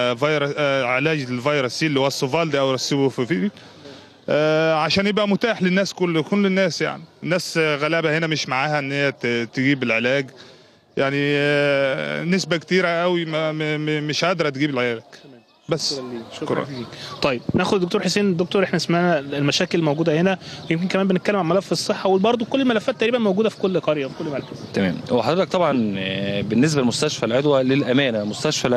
علاج الفيروس سي اللي هو السوفالدي او السيبوفيفيد عشان يبقى متاح للناس، كل الناس. يعني الناس غلابه هنا مش معاها ان هي تجيب العلاج، يعني نسبة كتيرة قوي مش قادرة تجيب العلاج. بس شكرا. طيب ناخد الدكتور حسين. دكتور احنا سمعنا المشاكل موجودة هنا، ويمكن كمان بنتكلم عن ملف الصحة، وبرضه كل الملفات تقريبا موجودة في كل قرية وفي كل مركز. تمام. هو حضرتك طبعا بالنسبة لمستشفى العدوى للأمانة، مستشفى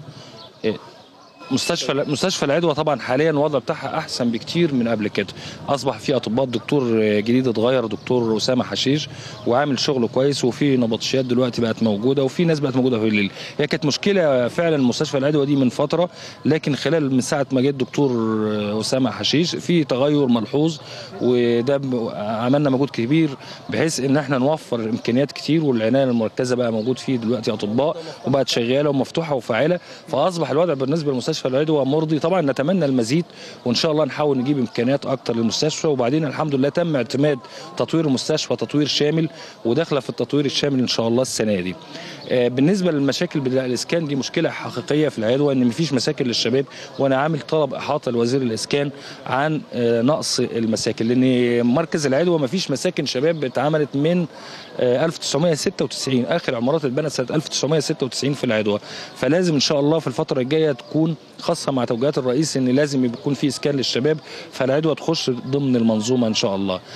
العدوى طبعا حاليا الوضع بتاعها احسن بكتير من قبل كده. اصبح في اطباء، دكتور جديد اتغير، دكتور اسامه حشيش، وعامل شغل كويس، وفي نبطشيات دلوقتي بقت موجوده، وفي ناس بقت موجوده في الليل. هي كانت مشكله فعلا مستشفى العدوى دي من فتره، لكن خلال من ساعه ما جه الدكتور اسامه حشيش في تغير ملحوظ، وده عملنا مجهود كبير بحيث ان احنا نوفر امكانيات كتير، والعنايه المركزه بقى موجود فيه دلوقتي اطباء، وبقت شغاله ومفتوحه وفاعله. فاصبح الوضع بالنسبه للمستشفى مستشفى العدوى مرضي. طبعا نتمنى المزيد وان شاء الله نحاول نجيب امكانيات اكتر للمستشفى. وبعدين الحمد لله تم اعتماد تطوير المستشفى تطوير شامل وداخله في التطوير الشامل ان شاء الله السنه دي. بالنسبه للمشاكل بالاسكان دي مشكله حقيقيه في العدوى ان مفيش مساكن للشباب، وانا عامل طلب احاطه لوزير الاسكان عن نقص المساكن، لان مركز العدوى مفيش مساكن شباب اتعملت من 1996. اخر عمارات اتبنت سنه 1996 في العدوى، فلازم ان شاء الله في الفتره الجايه تكون خاصه مع توجيهات الرئيس ان لازم يكون في اسكان للشباب، فالعدوى تخش ضمن المنظومه ان شاء الله.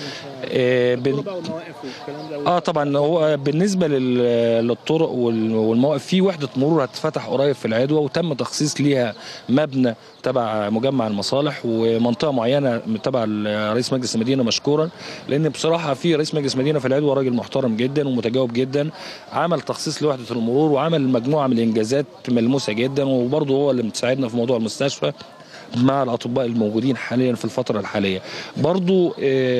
طبعا هو بالنسبه للطرق والمواقف في وحده مرور هتفتح قريب في العدوى، وتم تخصيص ليها مبنى تبع مجمع المصالح ومنطقه معينه تبع رئيس مجلس المدينه مشكورا، لان بصراحه في رئيس مجلس المدينه في العدوى راجل محترم جدا ومتجاوب جدا، عمل تخصيص لوحده المرور وعمل مجموعه من الانجازات ملموسه جدا، وبرضه هو اللي مساعدنا في موضوع المستشفى مع الاطباء الموجودين حاليا في الفتره الحاليه. برضه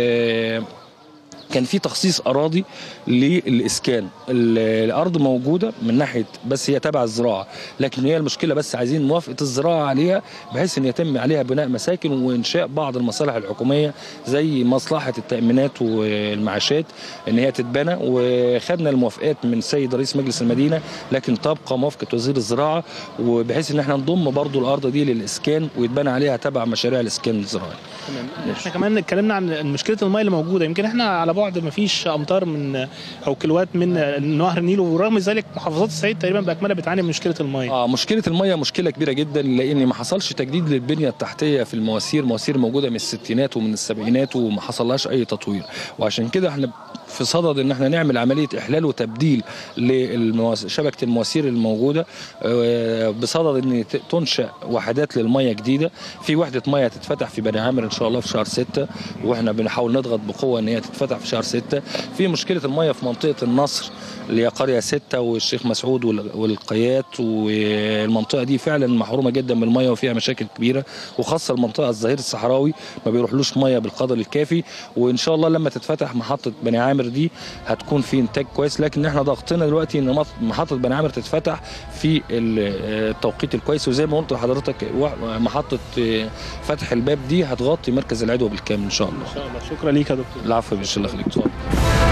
كان في تخصيص اراضي للاسكان، الارض موجوده من ناحيه بس هي تبع الزراعه، لكن هي المشكله بس عايزين موافقه الزراعه عليها بحيث ان يتم عليها بناء مساكن وانشاء بعض المصالح الحكوميه زي مصلحه التامينات والمعاشات ان هي تتبنى، وخدنا الموافقات من سيد رئيس مجلس المدينه، لكن تبقى موافقه وزير الزراعه وبحيث ان احنا نضم برضو الارض دي للاسكان ويتبنى عليها تبع مشاريع الاسكان الزراعي. احنا كمان اتكلمنا عن مشكله الماء اللي موجوده، يمكن احنا على بعد ما فيش امطار من او كيلوات من نهر النيل، ورغم ذلك محافظات الصعيد تقريبا باكملها بتعاني من مشكله الماء. مشكله الماء مشكله كبيره جدا، لان ما حصلش تجديد للبنيه التحتيه في مواسير موجوده من الستينات ومن السبعينات وما حصلهاش اي تطوير، وعشان كده احنا في صدد ان احنا نعمل عمليه احلال وتبديل لشبكه المواسير الموجوده، بصدد ان تنشا وحدات للميه جديده. في وحده ميه تتفتح في بني عامر ان شاء الله في شهر 6، واحنا بنحاول نضغط بقوه ان هي تتفتح في شهر 6. في مشكله الميه في منطقه النصر اللي هي قريه 6 والشيخ مسعود والقيات، والمنطقه دي فعلا محرومه جدا من الميه وفيها مشاكل كبيره، وخاصه المنطقه الظهير الصحراوي ما بيروحلوش ميه بالقدر الكافي، وان شاء الله لما تتفتح محطه بني عامر دي هتكون في انتاج كويس. لكن احنا ضغطنا دلوقتي ان محطه بني عامر تتفتح في التوقيت الكويس، وزي ما قلت لحضرتك محطه فتح الباب دي هتغطي مركز العدوى بالكامل ان شاء الله. ان شاء الله. شكرا ليك يا دكتور. العفو، ان شاء الله. خليك.